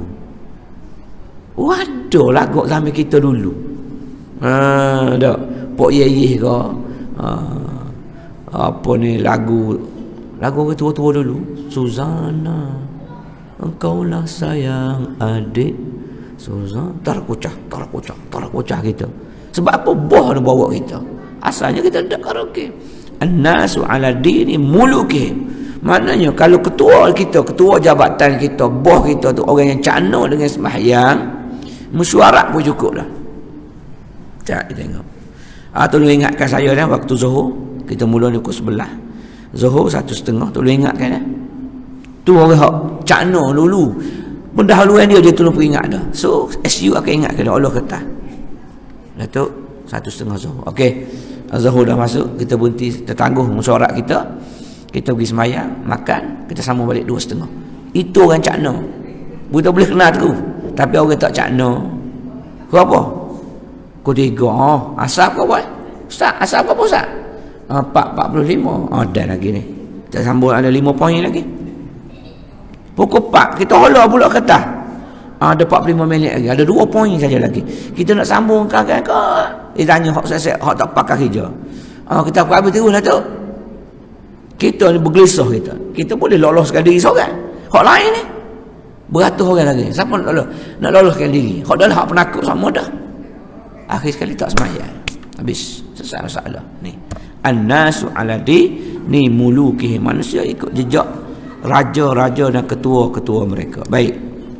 Waduh, lagu zaman kita dulu. Ha, dak Pok Yayih ke. Ha, apa ni lagu lagu orang tua-tua dulu. Suzana, engkaulah sayang adik. Suzana, tarakocah, tarakocah, tarakocah kita. Sebab apa boh nak bawa kita? Asalnya kita tak karaoke. An-nasu ala dini mulukihim. Maknanya kalau ketua kita, ketua jabatan kita, bos kita tu orang yang cakna dengan sembahyang, mesyuarat pun cukup dah. Cak kita tengok. Ah, tolong ingatkan saya dah waktu Zuhur, kita mula ni pukul sebelas. Zuhur satu setengah, tolong ingatkan dah. Tu orang hak cakna dulu. Pendahuluan dia dia tolong peringat dah. So S U akan ingatkan Allah kata. Datuk satu setengah Zuhur. Okey. Zuhur dah masuk, kita berhenti, kita tangguh mesyuarat kita. Kita pergi semayang, makan, kita sambung balik dua setengah. Itu orang cakna. Kita boleh kenal tu. Tapi orang tak cakna. Kau apa? Kau tiga. Oh, asal kau buat? Ustaz, asal apa Ustaz? Empat, empat puluh lima. Oh, dah lagi ni. Kita sambung ada lima poin lagi. Pukul empat, kita hola pula kata. Ada empat puluh lima minit lagi. Ada dua poin saja lagi. Kita nak sambung kan kan? Dia tanya, hak saya, hak tak pakai hijau. Oh, kita habis terus lah tu. Kita ni bergelisah kita. Kita boleh loloskan diri seorang. Hak lain ni. Beratus orang lagi. Siapa nak lolos? Nak loloskan diri. Hak dah lah hak penakut sama dah. Akhir sekali tak sembahyang. Habis selesai masalah. Ni. An-nasu ala dini mulukihim. Manusia ikut jejak raja-raja dan ketua-ketua mereka. Baik.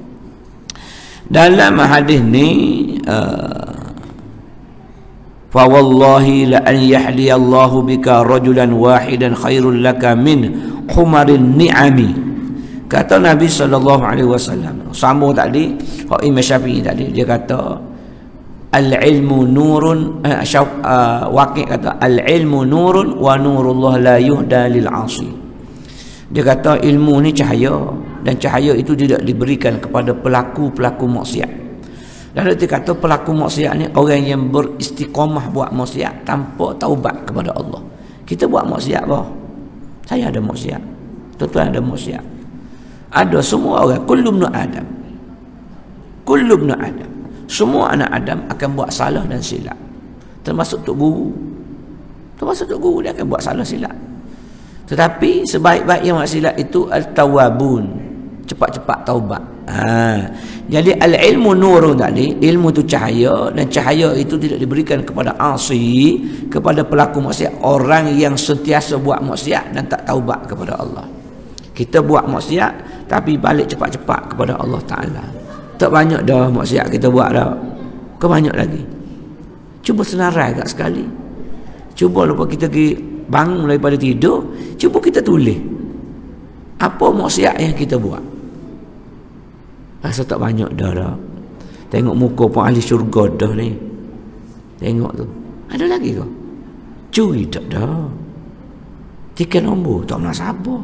Dalam hadis ni uh, fa wallahi la an yahdiyallahu bika rajulan wahidan khairul laka min humarin ni'ami. Kata Nabi sallallahu alaihi wasallam. Sambung tadi, Hak Imam Syafi'i tadi dia kata al-ilmu nurun, uh, uh, Waqi' kata al-ilmu nurun wa nurullah la yuhda lil 'asi. Dia kata ilmu ni cahaya, dan cahaya itu tidak diberikan kepada pelaku-pelaku maksiat. Dan dia kata pelaku maksiat ni orang yang beristiqamah buat maksiat tanpa taubat kepada Allah. Kita buat maksiat bah. Saya ada maksiat. Tuan-tuan ada maksiat. Ada semua orang, kullu ibnu Adam. Kullu ibnu Adam. Semua anak Adam akan buat salah dan silap. Termasuk tok guru. Termasuk tok guru dia akan buat salah silap. Tetapi sebaik-baik yang buat silap itu al-tawabun. Cepat-cepat taubat. Ha. Jadi al-ilmu nurun tadi, ilmu itu cahaya, dan cahaya itu tidak diberikan kepada asi, kepada pelaku maksiat, orang yang sentiasa buat maksiat dan tak taubat kepada Allah. Kita buat maksiat tapi balik cepat-cepat kepada Allah Ta'ala. Tak banyak dah maksiat kita buat dah. Ke banyak lagi. Cuba senarai kat sekali. Cuba lepas kita pergi bangun daripada tidur, cuba kita tulis apa maksiat yang kita buat. Rasa tak banyak dah dah. Tengok muka pun ahli syurga dah ni. Tengok tu. Ada lagi ke? Curi tak dah. Tiket nombor tak pernah sabar.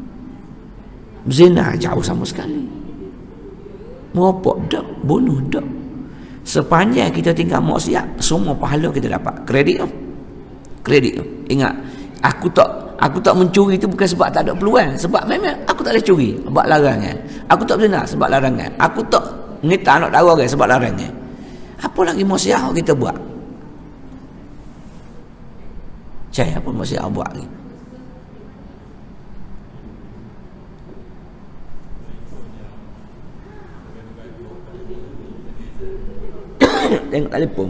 Zina jauh sama sekali. Merokok tak, bunuh tak. Sepanjang kita tinggal maksiat, semua pahala kita dapat. Kredit tu. Kredit tu. Ingat, aku tak aku tak mencuri itu bukan sebab tak ada peluang, sebab memang aku tak ada curi sebab larangan. Aku tak berzina sebab larangan. Aku tak ngita anak dara orang sebab larangan. Apa lagi maksiat kita buat? Cai apa maksiat buat ni? Tengok telefon.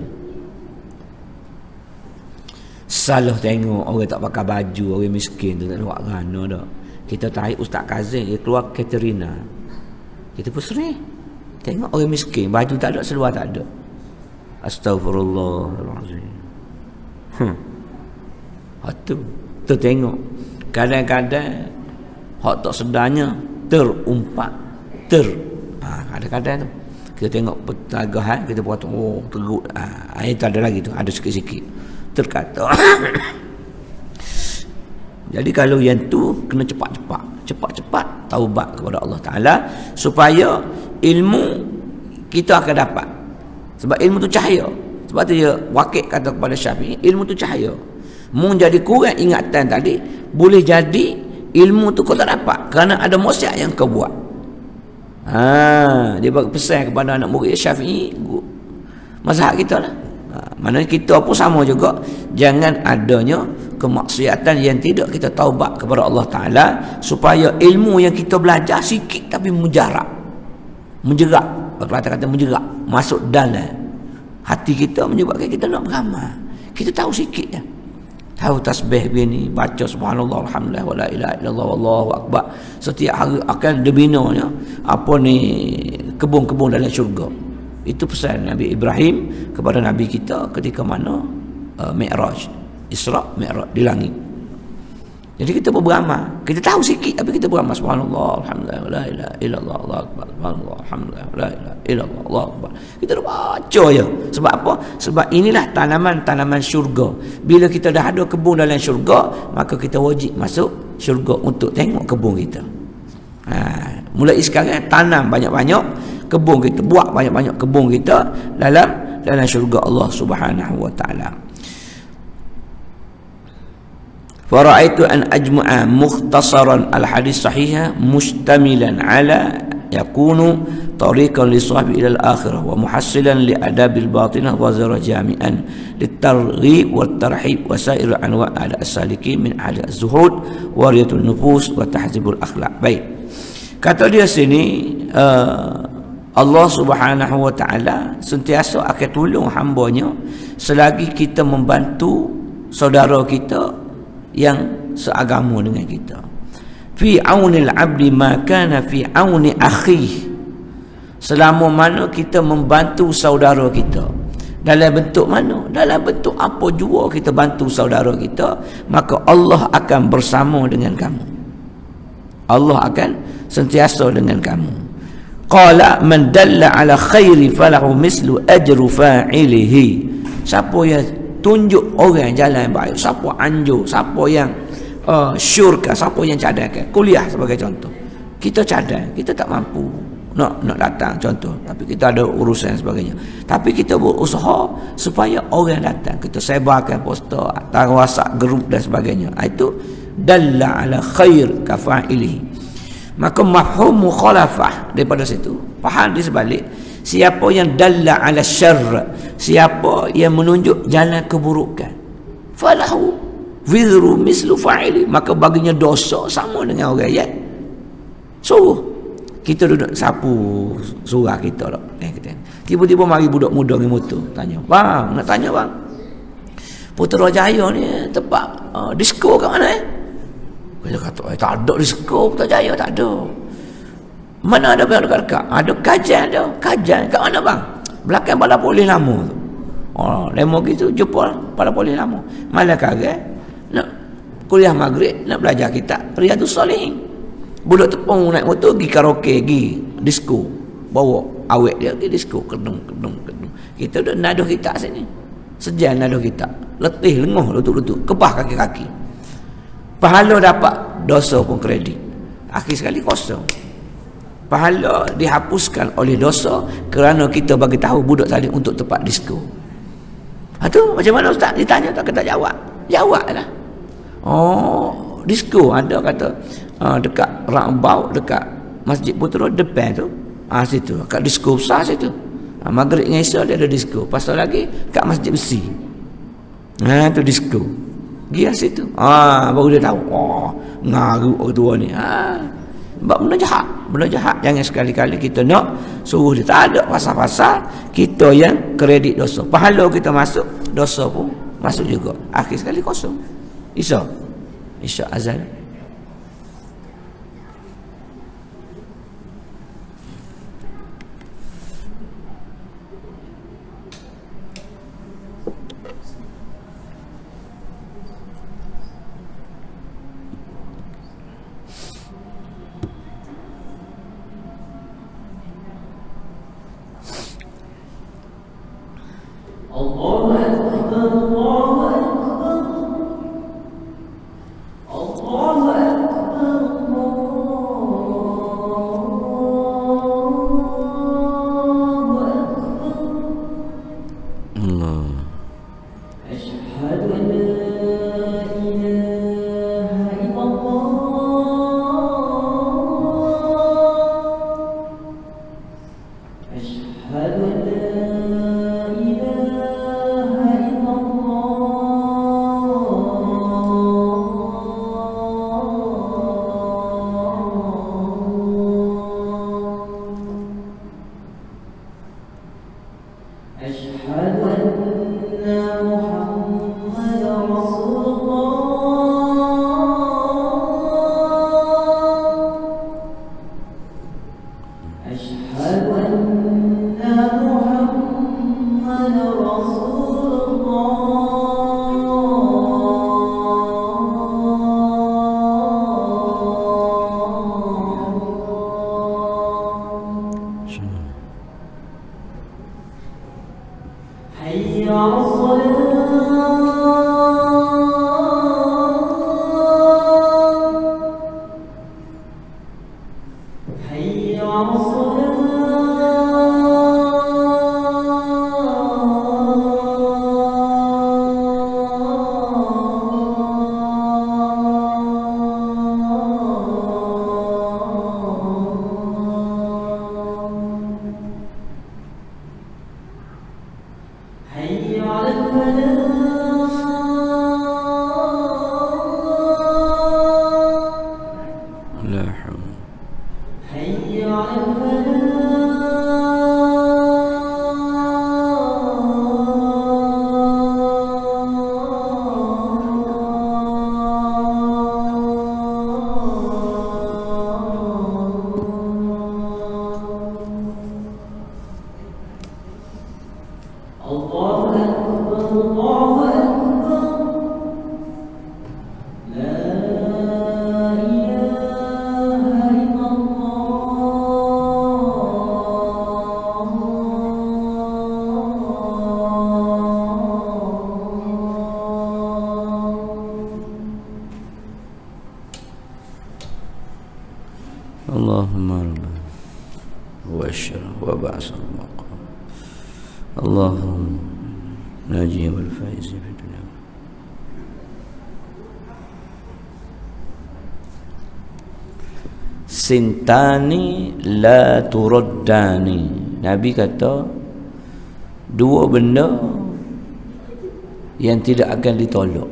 Salah tengok orang tak pakai baju, orang miskin tu tak ada buat kerana dah. Kita tarik Ustaz Kazim, dia keluar Katerina. Kita pun sering tengok orang miskin, baju tak ada, seluar tak ada. Astaghfirullahalazim. Hmm. Hatu tu tengok. Kadang-kadang hak tak sedarnya terumpat ter. Ha, kadang-kadang tu kita tengok pertagahan, kita buat oh teruk. Ah, ha, itu ada lagi tu, ada sikit-sikit terkata. Jadi kalau yang tu kena cepat-cepat, cepat-cepat taubat kepada Allah Taala supaya ilmu kita akan dapat. Sebab ilmu tu cahaya. Sebab tu dia Waqi' kata kepada Syafi'i, ilmu tu cahaya. Mun jadi kurang ingatan tadi, boleh jadi ilmu tu kau tak dapat kerana ada maksiat yang kau buat. Ha, dia bagi pesan kepada anak murid Syafi'i, mazhab kita lah. Ha, maknanya kita pun sama juga, jangan adanya kemaksiatan yang tidak kita taubat kepada Allah Ta'ala, supaya ilmu yang kita belajar sikit tapi mujarab, menjerak, kata-kata menjerak masuk dalam hati kita, menyebabkan kita nak beramal. Kita tahu sikit ya, tahu tasbih begini, baca subhanallah alhamdulillah wala ilaha illallah wallahu akbar, setiap hari akan dibinanya apa ni kebun-kebun dalam syurga. Itu pesan Nabi Ibrahim kepada Nabi kita ketika mana uh, Mi'raj, Isra Mi'raj di langit. Jadi kita beramal, kita tahu sikit tapi kita beramal subhanallah alhamdulillah wala ilaha illallah wallahu akbar, subhanallah alhamdulillah wala ilaha illallah wallahu akbar. Kita dah baca je. Sebab apa? Sebab inilah tanaman-tanaman syurga. Bila kita dah ada kebun dalam syurga, maka kita wajib masuk syurga untuk tengok kebun kita. Ha, mulai sekarang tanam banyak-banyak kebun kita, buat banyak-banyak kebun kita dalam dalam syurga Allah Subhanahu wa taala. Fara'aitu an ajma'a mukhtasaran al-hadis sahiha mustamilan ala yakunu tariqan li sahibi ila al-akhirah wa muhassilan li adabil batinah wa zara jami'an litarghib wa tarhib wa sa'ir anwa' ala as-salikin min ahli az-zuhud wa riyatun nufus wa tahzibul akhlaq. Baik. Kata dia sini, uh, Allah Subhanahu wa taala sentiasa akan tolong hamba-Nya selagi kita membantu saudara kita yang seagama dengan kita. Fi aunil abdi ma kana fi auni akhi. Selama mana kita membantu saudara kita, dalam bentuk mana? Dalam bentuk apa jua kita bantu saudara kita, maka Allah akan bersama dengan kamu. Allah akan sentiasa dengan kamu. Qala man dalla ala khairi falahu mislu ajru fa'ilihi. Siapa yang tunjuk orang jalan yang baik, siapa anjur, siapa yang uh, syurga, siapa yang cadangkan. Kuliah sebagai contoh, kita cadang, kita tak mampu nak nak datang contoh, tapi kita ada urusan dan sebagainya, tapi kita berusaha supaya orang datang, kita sebarkan poster, hantar WhatsApp grup dan sebagainya. Itu dalla ala khair kafa'ilihi. Maka mafhum mukhalafah daripada situ, faham di sebalik, siapa yang dalla ala syarr, siapa yang menunjuk jalan keburukan, falahu wizru mislu fa'ili, maka baginya dosa sama dengan orang yang suruh. Kita duduk sapu surah kita lah, eh, kita. Tiba-tiba mari budak muda dengan motor tanya, bang, nak tanya bang, Putrajaya ni tempat uh, disko kat mana eh? Dia kata, eh, tak ada disko Putrajaya, tak ada. Mana ada yang dekat-dekat? Ada kajian ada. Kajian kat mana bang? Belakang Balai Polis lama tu. Oh, lama gitu jumpa Balai Polis lama. Malam kagak nak kuliah maghrib, nak belajar kitab Riyadhus Shalihin. Budak tepung naik motor pergi karaoke, pergi disko. Bawa awet dia pergi disko, kedung kedung kedung. Kita dah naduh kitab sini. Sejam naduh kitab. Letih lenguh lutut-lutut, kebah kaki-kaki. Pahala dapat, dosa pun kredit. Akhir sekali kosong. Pahala dihapuskan oleh dosa kerana kita bagi tahu budak tadi untuk tempat disko. Ha tu macam mana ustaz? Ditanya tak kata jawab. Jawablah. Oh, disko ada kata uh, dekat roundabout, dekat Masjid Putera depan tu. Ah ha, situ, kat disko besar situ. Ha, maghrib dengan isyak dia ada disko. Pasal lagi kat Masjid Besi. Ha tu disko. Dia situ. Ah, baru dia tahu. Oh, ngaru orang tua ni. Ah, buat benda jahat. Benda jahat jangan sekali-kali kita nak suruh dia. Tak ada pasal-pasal kita yang kredit dosa. Pahala kita masuk, dosa pun masuk juga. Akhir sekali kosong. Isa. Isya azan. ba'sa Allahumma najiyah wal faizin fi dunya. Sintani la turaddani. Nabi kata dua benda yang tidak akan ditolak.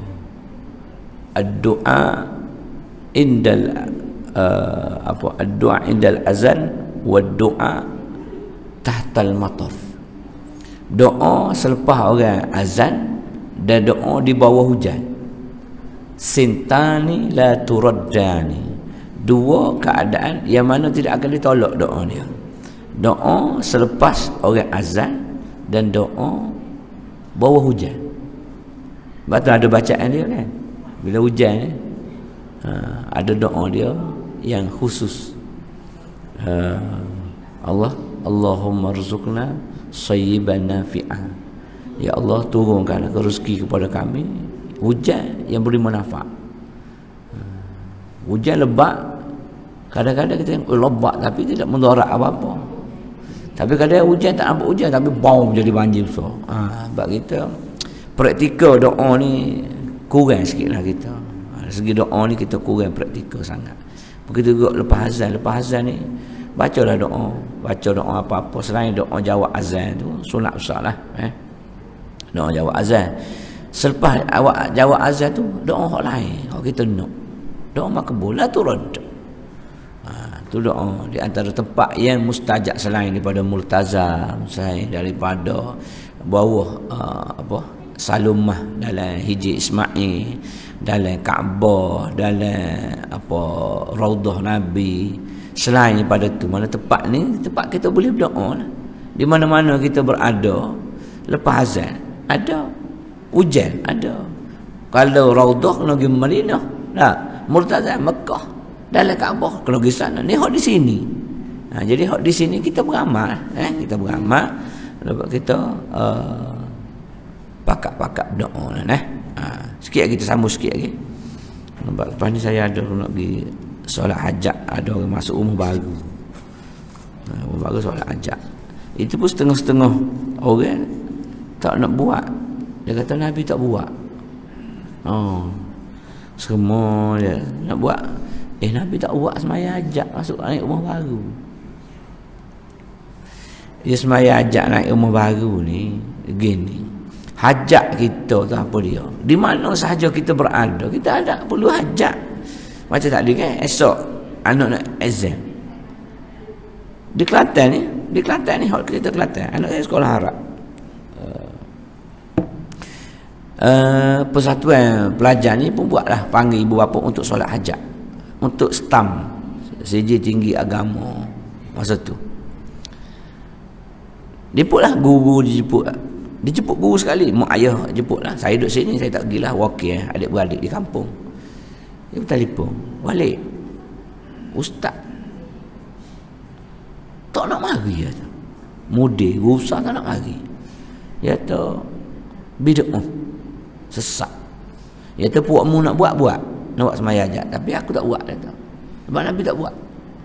Ad-du'a indal uh, apa ad-du'a indal azan wa ad-du'a tahtal matar. Doa selepas orang azan dan doa di bawah hujan. Sintani la turaddani. Dua keadaan yang mana tidak akan ditolak doa dia. Doa selepas orang azan dan doa bawah hujan. Betul ada bacaan dia kan? Bila hujan eh? ha, ada doa dia yang khusus. Ha, Allah Allahumma rzuqna sayyiban nafi'ah. Ya Allah, turunkan rezeki kepada kami hujan yang beri manfaat. Ha, hujan lebat, kadang-kadang kita tengok lebat tapi tidak mudarat apa-apa. Tapi kadang hujan tak nampak hujan tapi bau jadi banjir besar. Ha, sebab kita praktikal doa ni kurang sikit lah kita. Dari segi doa ni kita kurang praktikal sangat. Begitu juga lepas azan. Lepas azan ni bacalah doa. Baca doa apa-apa selain doa jawab azan tu sunat besar lah eh? Doa jawab azan. Selepas awak jawab azan tu doa hak lain, hak kita nak doa makbul la turad. Ha, tu doa di antara tempat yang mustajab selain daripada multazam, selain daripada bawah uh, apa Salumah dalam Hijri Ismail, dalam Kaabah, dalam apa Raudhah Nabi. Selain daripada tu, mana tempat ni tempat kita boleh berdoa lah. Di mana-mana kita berada lepas azan ada, hujan ada. Kalau Raudhah kena pergi Madinah, nah, Multazam Mekah, dalam Kaabah kena pergi sana. Ni hak di sini. Ha, jadi hak di sini kita beramal, eh kita beramal lepas kita uh, pakak-pakak doa lah eh. Ha, sikit lagi kita sambung sikit lagi. Nampak lepas ni saya ada nak pergi solat hajat, ada orang masuk rumah baru. Ha, rumah baru solat hajat. Itu pun setengah-setengah orang tak nak buat. Dia kata Nabi tak buat. Oh. Semua dia nak buat. Eh Nabi tak buat semaya hajat masuk naik rumah baru. Dia semaya hajat naik rumah baru ni gini. Hajat kita tu apa dia? Di mana sahaja kita berada, kita ada perlu hajat. Macam tadi kan, esok anak nak exam. Di Kelantan ni, di Kelantan ni hak kita Kelantan, anak saya sekolah Arab. Uh, uh, persatuan pelajar ni pun buatlah panggil ibu bapa untuk solat hajat. Untuk stam sijil tinggi agama masa tu. Dijemputlah guru dijemput. Dijemput guru sekali, mak ayah jemput lah. Saya duduk sini, saya tak pergilah wakil adik-beradik di kampung. Dia bertelefon, balik ustaz tak nak mari kata. Mudir, guru besar tak nak mari. Dia kata bid'ah, sesat. Dia kata puakmu nak buat, buat. Nak buat semaya hajat, tapi aku tak buat kata. Sebab Nabi tak buat.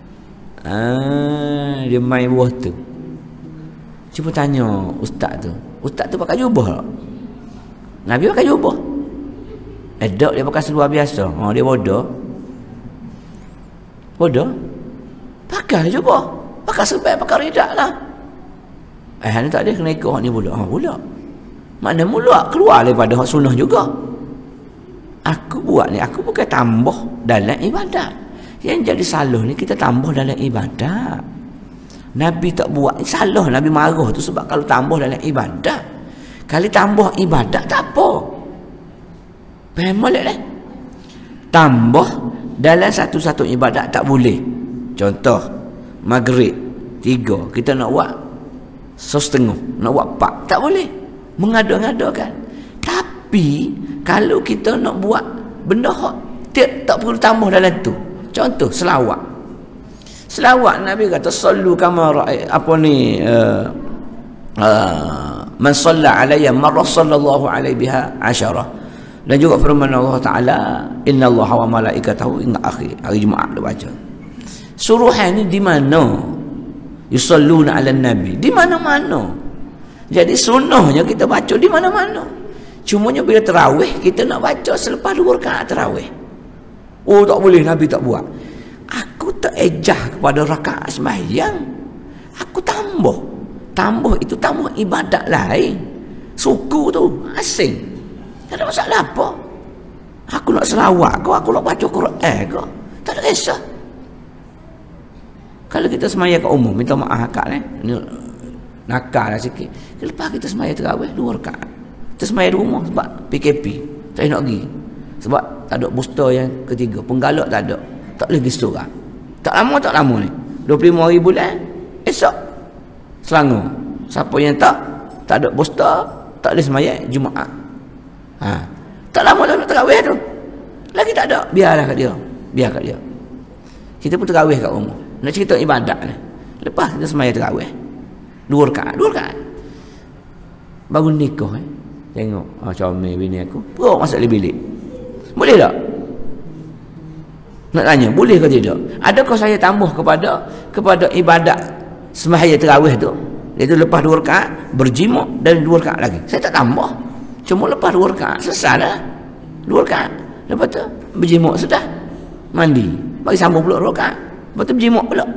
Ah, dia main buah tu. Cuba tanya ustaz tu. Ustaz tu pakai jubah tak? Nabi pakai jubah. Eh tak, dia pakai seluar biasa. Oh, dia bodoh. Bodoh. Pakai jubah. Pakai sebai, pakai ridak lah. Eh, ni tak ada kena ikut ni bodoh. Ha, bodoh. Mana mula keluar daripada hak sunnah juga. Aku buat ni, aku bukan tambah dalam ibadat. Yang jadi salah ni kita tambah dalam ibadat. Nabi tak buat, salah Nabi marah tu sebab kalau tambah dalam ibadat. Kalau tambah ibadat tak apa. Faham boleh dah? Tambah dalam satu-satu ibadat tak boleh. Contoh maghrib tiga, kita nak buat setengah, nak buat empat, tak boleh. Mengada-ngadakan. Tapi kalau kita nak buat benda hak tak, tak perlu tambah dalam tu. Contoh selawat. Selawat Nabi kata sallu kama ra'i apa ni uh, uh, man shalla alayya marra sallallahu alaihi biha asyara. Dan juga firman Allah Taala innallaha wa malaikatahu inna akhir hari Jumaat dia baca. Suruhan ni di mana? Yusalluna 'alan nabi. Di mana-mana. Jadi sunnahnya kita baca di mana-mana. Cumanya bila tarawih kita nak baca selepas dua rakaat tarawih. Oh tak boleh, Nabi tak buat. Aku tak ejah kepada rakaat sembahyang. Aku tambah. Tambah itu tambah ibadat lain. Suku tu asing. Tak ada masalah apa. Aku nak selawat kau, aku nak baca Quran kau. Tak ada kisah. Kalau kita semaya kat umum, minta maaf akak ni, ni nakal lah sikit. Lepas kita semaya tarawih dua rakaat. Kita semaya di rumah sebab P K P. Tak nak pergi. Sebab tak ada booster yang ketiga. Penggalak tak ada. Tak boleh pergi seorang. Tak lama tak lama ni. dua puluh lima hari bulan. Esok Selangor. Siapa yang tak tak ada booster, tak boleh semaya Jumaat. Ha. Tak lama tak nak tarawih tu. Lagi tak ada. Biarlah kat dia. Biar kat dia. Kita pun tarawih kat rumah. Nak cerita ibadat ni. Lepas kita semaya tarawih. Dua rakaat, dua rakaat. Baru nikah eh. Tengok, ah comel bini aku. Perut masuk dalam bilik. Boleh tak? Nak tanya, boleh ke tidak? Adakah saya tambah kepada kepada ibadat sembahyang tarawih tu? Iaitu lepas dua rakaat berjimat dan dua rakaat lagi. Saya tak tambah. Cuma lepas dua rakaat selesai dah. Dua rakaat. Lepas tu berjimat sudah. Mandi. Bagi sambung pula dua rakaat. Lepas tu berjimat pula.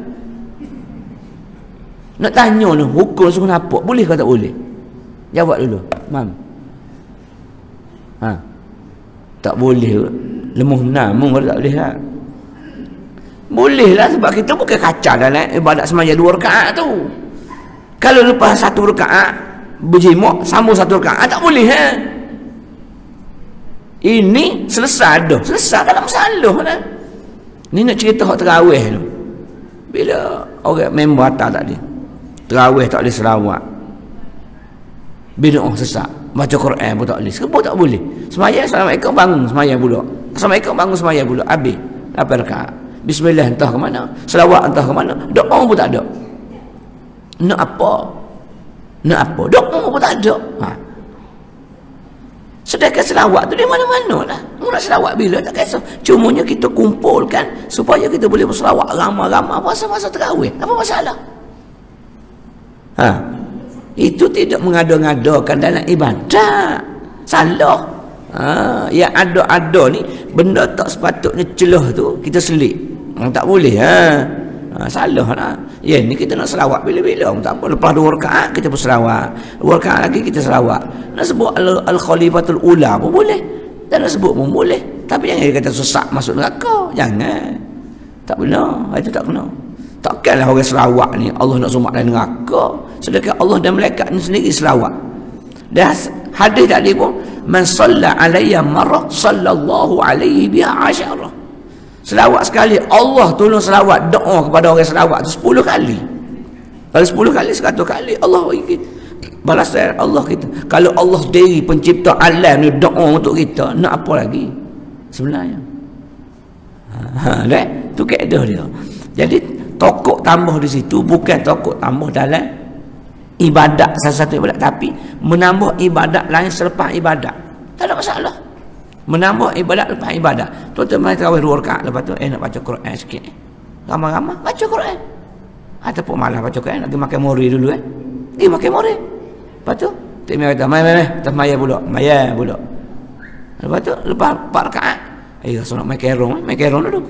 Nak tanya ni, hukum suruh nampak, boleh ke tak boleh? Jawab dulu, Mam. Ha. Tak boleh. Lemah namun kalau tak boleh lah. Boleh lah sebab kita bukan kacau dalam ibadat sembahyang dua rakaat tu. Kalau lepas satu rakaat berjimat sambung satu rakaat tak boleh ha. Ini selesai dah. Selesai tak ada masalah lah. Ni nak cerita hak tarawih tu. Bila orang member atas tadi. Tarawih tak boleh selawat. Bila oh sesak. Baca Quran pun tak boleh. Sebab tak boleh. Sembahyang Assalamualaikum bangun sembahyang pula. Assalamualaikum bangun sembahyang pula. Habis. lapan rakaat. Bismillah entah ke mana. Selawat entah ke mana. Doa pun tak ada. Nak apa? Nak apa? Doa pun tak ada. Ha. Sedangkan selawat tu di mana-mana lah. Mu nak selawat bila tak kisah. Cumanya kita kumpulkan supaya kita boleh berselawat ramai-ramai masa-masa tarawih. Apa masalah? Ha. Itu tidak mengada-ngadakan dalam ibadat. Salah. Ha. Yang ada-ada ni benda tak sepatutnya celah tu kita selit. Ha. Tak boleh ha. Ha, salah lah. Ya ni kita nak selawat bila-bila. Tak apa. Lepas dua rakaat kita berselawat. Dua rakaat lagi kita selawat. Nak sebut Al-Khalifatul Ula pun boleh. Dan nak sebut pun boleh. Tapi jangan dia kata sesak masuk neraka. Jangan. Tak benar. Itu tak kena. Takkanlah orang selawat ni Allah nak sumak dalam neraka. Sedangkan Allah dan malaikat ni sendiri selawat. Dan hadis tadi pun man salla alayya marrah sallallahu alaihi biha asyarah. Selawat sekali Allah tolong selawat doa kepada orang selawat tu sepuluh kali. Kalau sepuluh kali seratus kali Allah bagi balasan Allah kita. Kalau Allah sendiri pencipta alam ni doa untuk kita, nak apa lagi sebenarnya? Ha, dah tu kaedah dia. Jadi tokok tambah di situ bukan tokok tambah dalam ibadat salah satu ibadat, tapi menambah ibadat lain selepas ibadat. Tak ada masalah. Menambah ibadat lepas ibadat. Tuan-tuan mai tarawih dua rakaat lepas tu eh nak baca Quran sikit. Ramai-ramai baca Quran. Ataupun malah baca Quran lagi makan mori dulu eh. Pergi makan mori. Lepas tu tak mai kata mai mai tak maya pula. Maya pula. Lepas tu lepas empat rakaat eh rasa nak mai kerong, mai kerong dulu.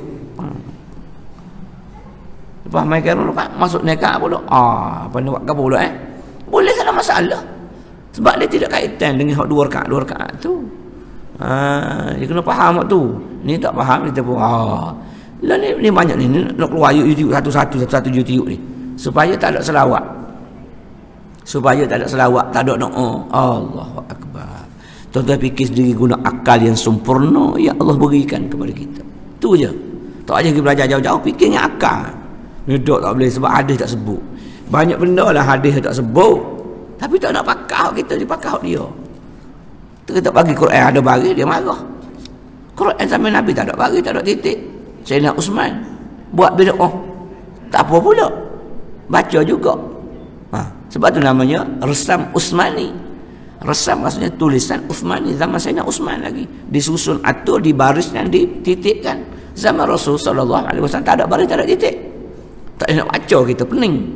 Lepas mai kerong lepas masuk nikah pula. Ah, apa nak buat pula eh? Boleh tak ada masalah. Sebab dia tidak kaitan dengan dua rakaat dua rakaat tu. Ha, dia kena faham tu. Ni tak faham kita pun. Ha. Lah ni, ni banyak ni, ni nak keluar YouTube satu-satu satu-satu YouTube ni. Supaya tak ada selawat. Supaya tak ada selawat, tak ada doa. Allahu akbar. Tuan-tuan fikir sendiri guna akal yang sempurna yang Allah berikan kepada kita. Tu je. Tak aja kita belajar jauh-jauh fikir dengan akal. Ni dok tak boleh sebab hadis tak sebut. Banyak benda lah hadis tak sebut. Tapi tak nak pakau kita dipakai dia. Kita bagi Quran ada bagi dia marah. Quran sampai Nabi tak ada bagi, tak ada titik. Sayyidina Uthman buat bid'ah. Tak apa pula. Baca juga. Ha, sebab tu namanya Resam Uthmani. Resam maksudnya tulisan Uthmani zaman Sayyidina Uthman lagi. Disusun atur di baris dan dititikkan. Zaman Rasul sallallahu alaihi wasallam tak ada baris, tak ada titik. Tak nak baca kita pening.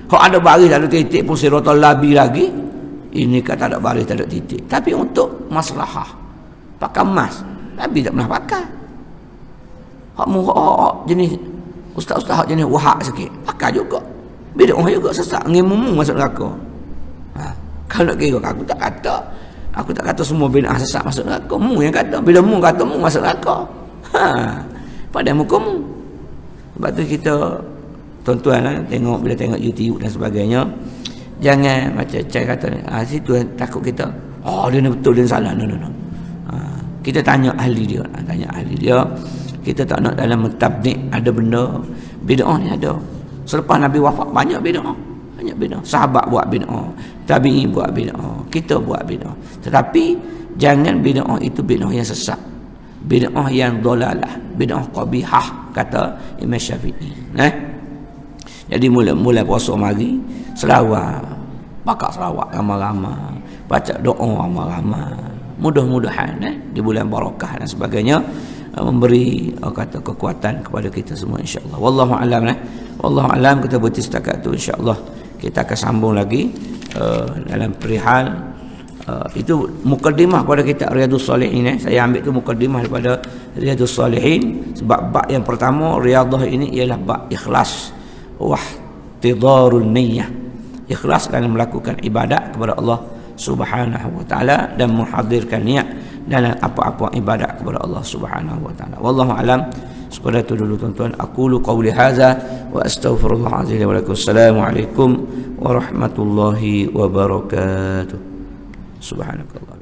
Kalau ada baris tak ada titik pun siratal labi lagi. Ini kan tak ada baris tak ada titik. Tapi untuk maslahah pakai emas, Nabi tak pernah pakai. Hak mu hak jenis ustaz-ustaz hak jenis wahak sikit, pakai juga. Bid'ah juga sesat ngimumu masuk neraka. Ha, kalau nak kira aku tak kata, aku tak kata semua bid'ah sesat masuk neraka. Mu yang kata, bila mu kata mu masuk neraka. Ha, pada muka mu. Sebab tu kita tuan-tuan lah, tengok bila tengok YouTube dan sebagainya, jangan macam Cai kata ni, ah situ takut kita, oh dia ni betul dia ni salah. No no no. Ha, kita tanya ahli dia, ha, tanya ahli dia. Kita tak nak dalam mentabnik ada benda bid'ah ni ada. Selepas Nabi wafat banyak bid'ah. Banyak bid'ah. Sahabat buat bid'ah, tabi'in buat bid'ah, kita buat bid'ah. Tetapi jangan bid'ah itu bid'ah yang sesat. Bid'ah yang dolalah, bid'ah qabihah kata Imam Syafi'i. Eh? Jadi mula-mula puasa mari selawat, pakak selawat ramai-ramai, baca doa ramai-ramai. Mudah-mudahan eh di bulan barakah dan sebagainya memberi oh, kata kekuatan kepada kita semua insya-Allah. Wallahu a'lam eh. Wallahu a'lam, kita berhenti setakat tu insya-Allah. Kita akan sambung lagi uh, dalam perihal uh, itu mukadimah pada kitab Riyadhus Shalihin eh. Saya ambil tu mukadimah daripada Riyadhus Shalihin sebab bab yang pertama riyadhah ini ialah bab ikhlas wah tidarul niyyah. Ikhlas dalam melakukan ibadat kepada Allah Subhanahu wa taala dan menghadirkan niat dalam apa-apa ibadat kepada Allah Subhanahu wa taala. Wallahu alam. Sekadar itu dulu tuan-tuan. Aqulu qawli hadza wa astaghfirullah azza wa jalla. Assalamualaikum warahmatullahi wabarakatuh. Subhanakallah.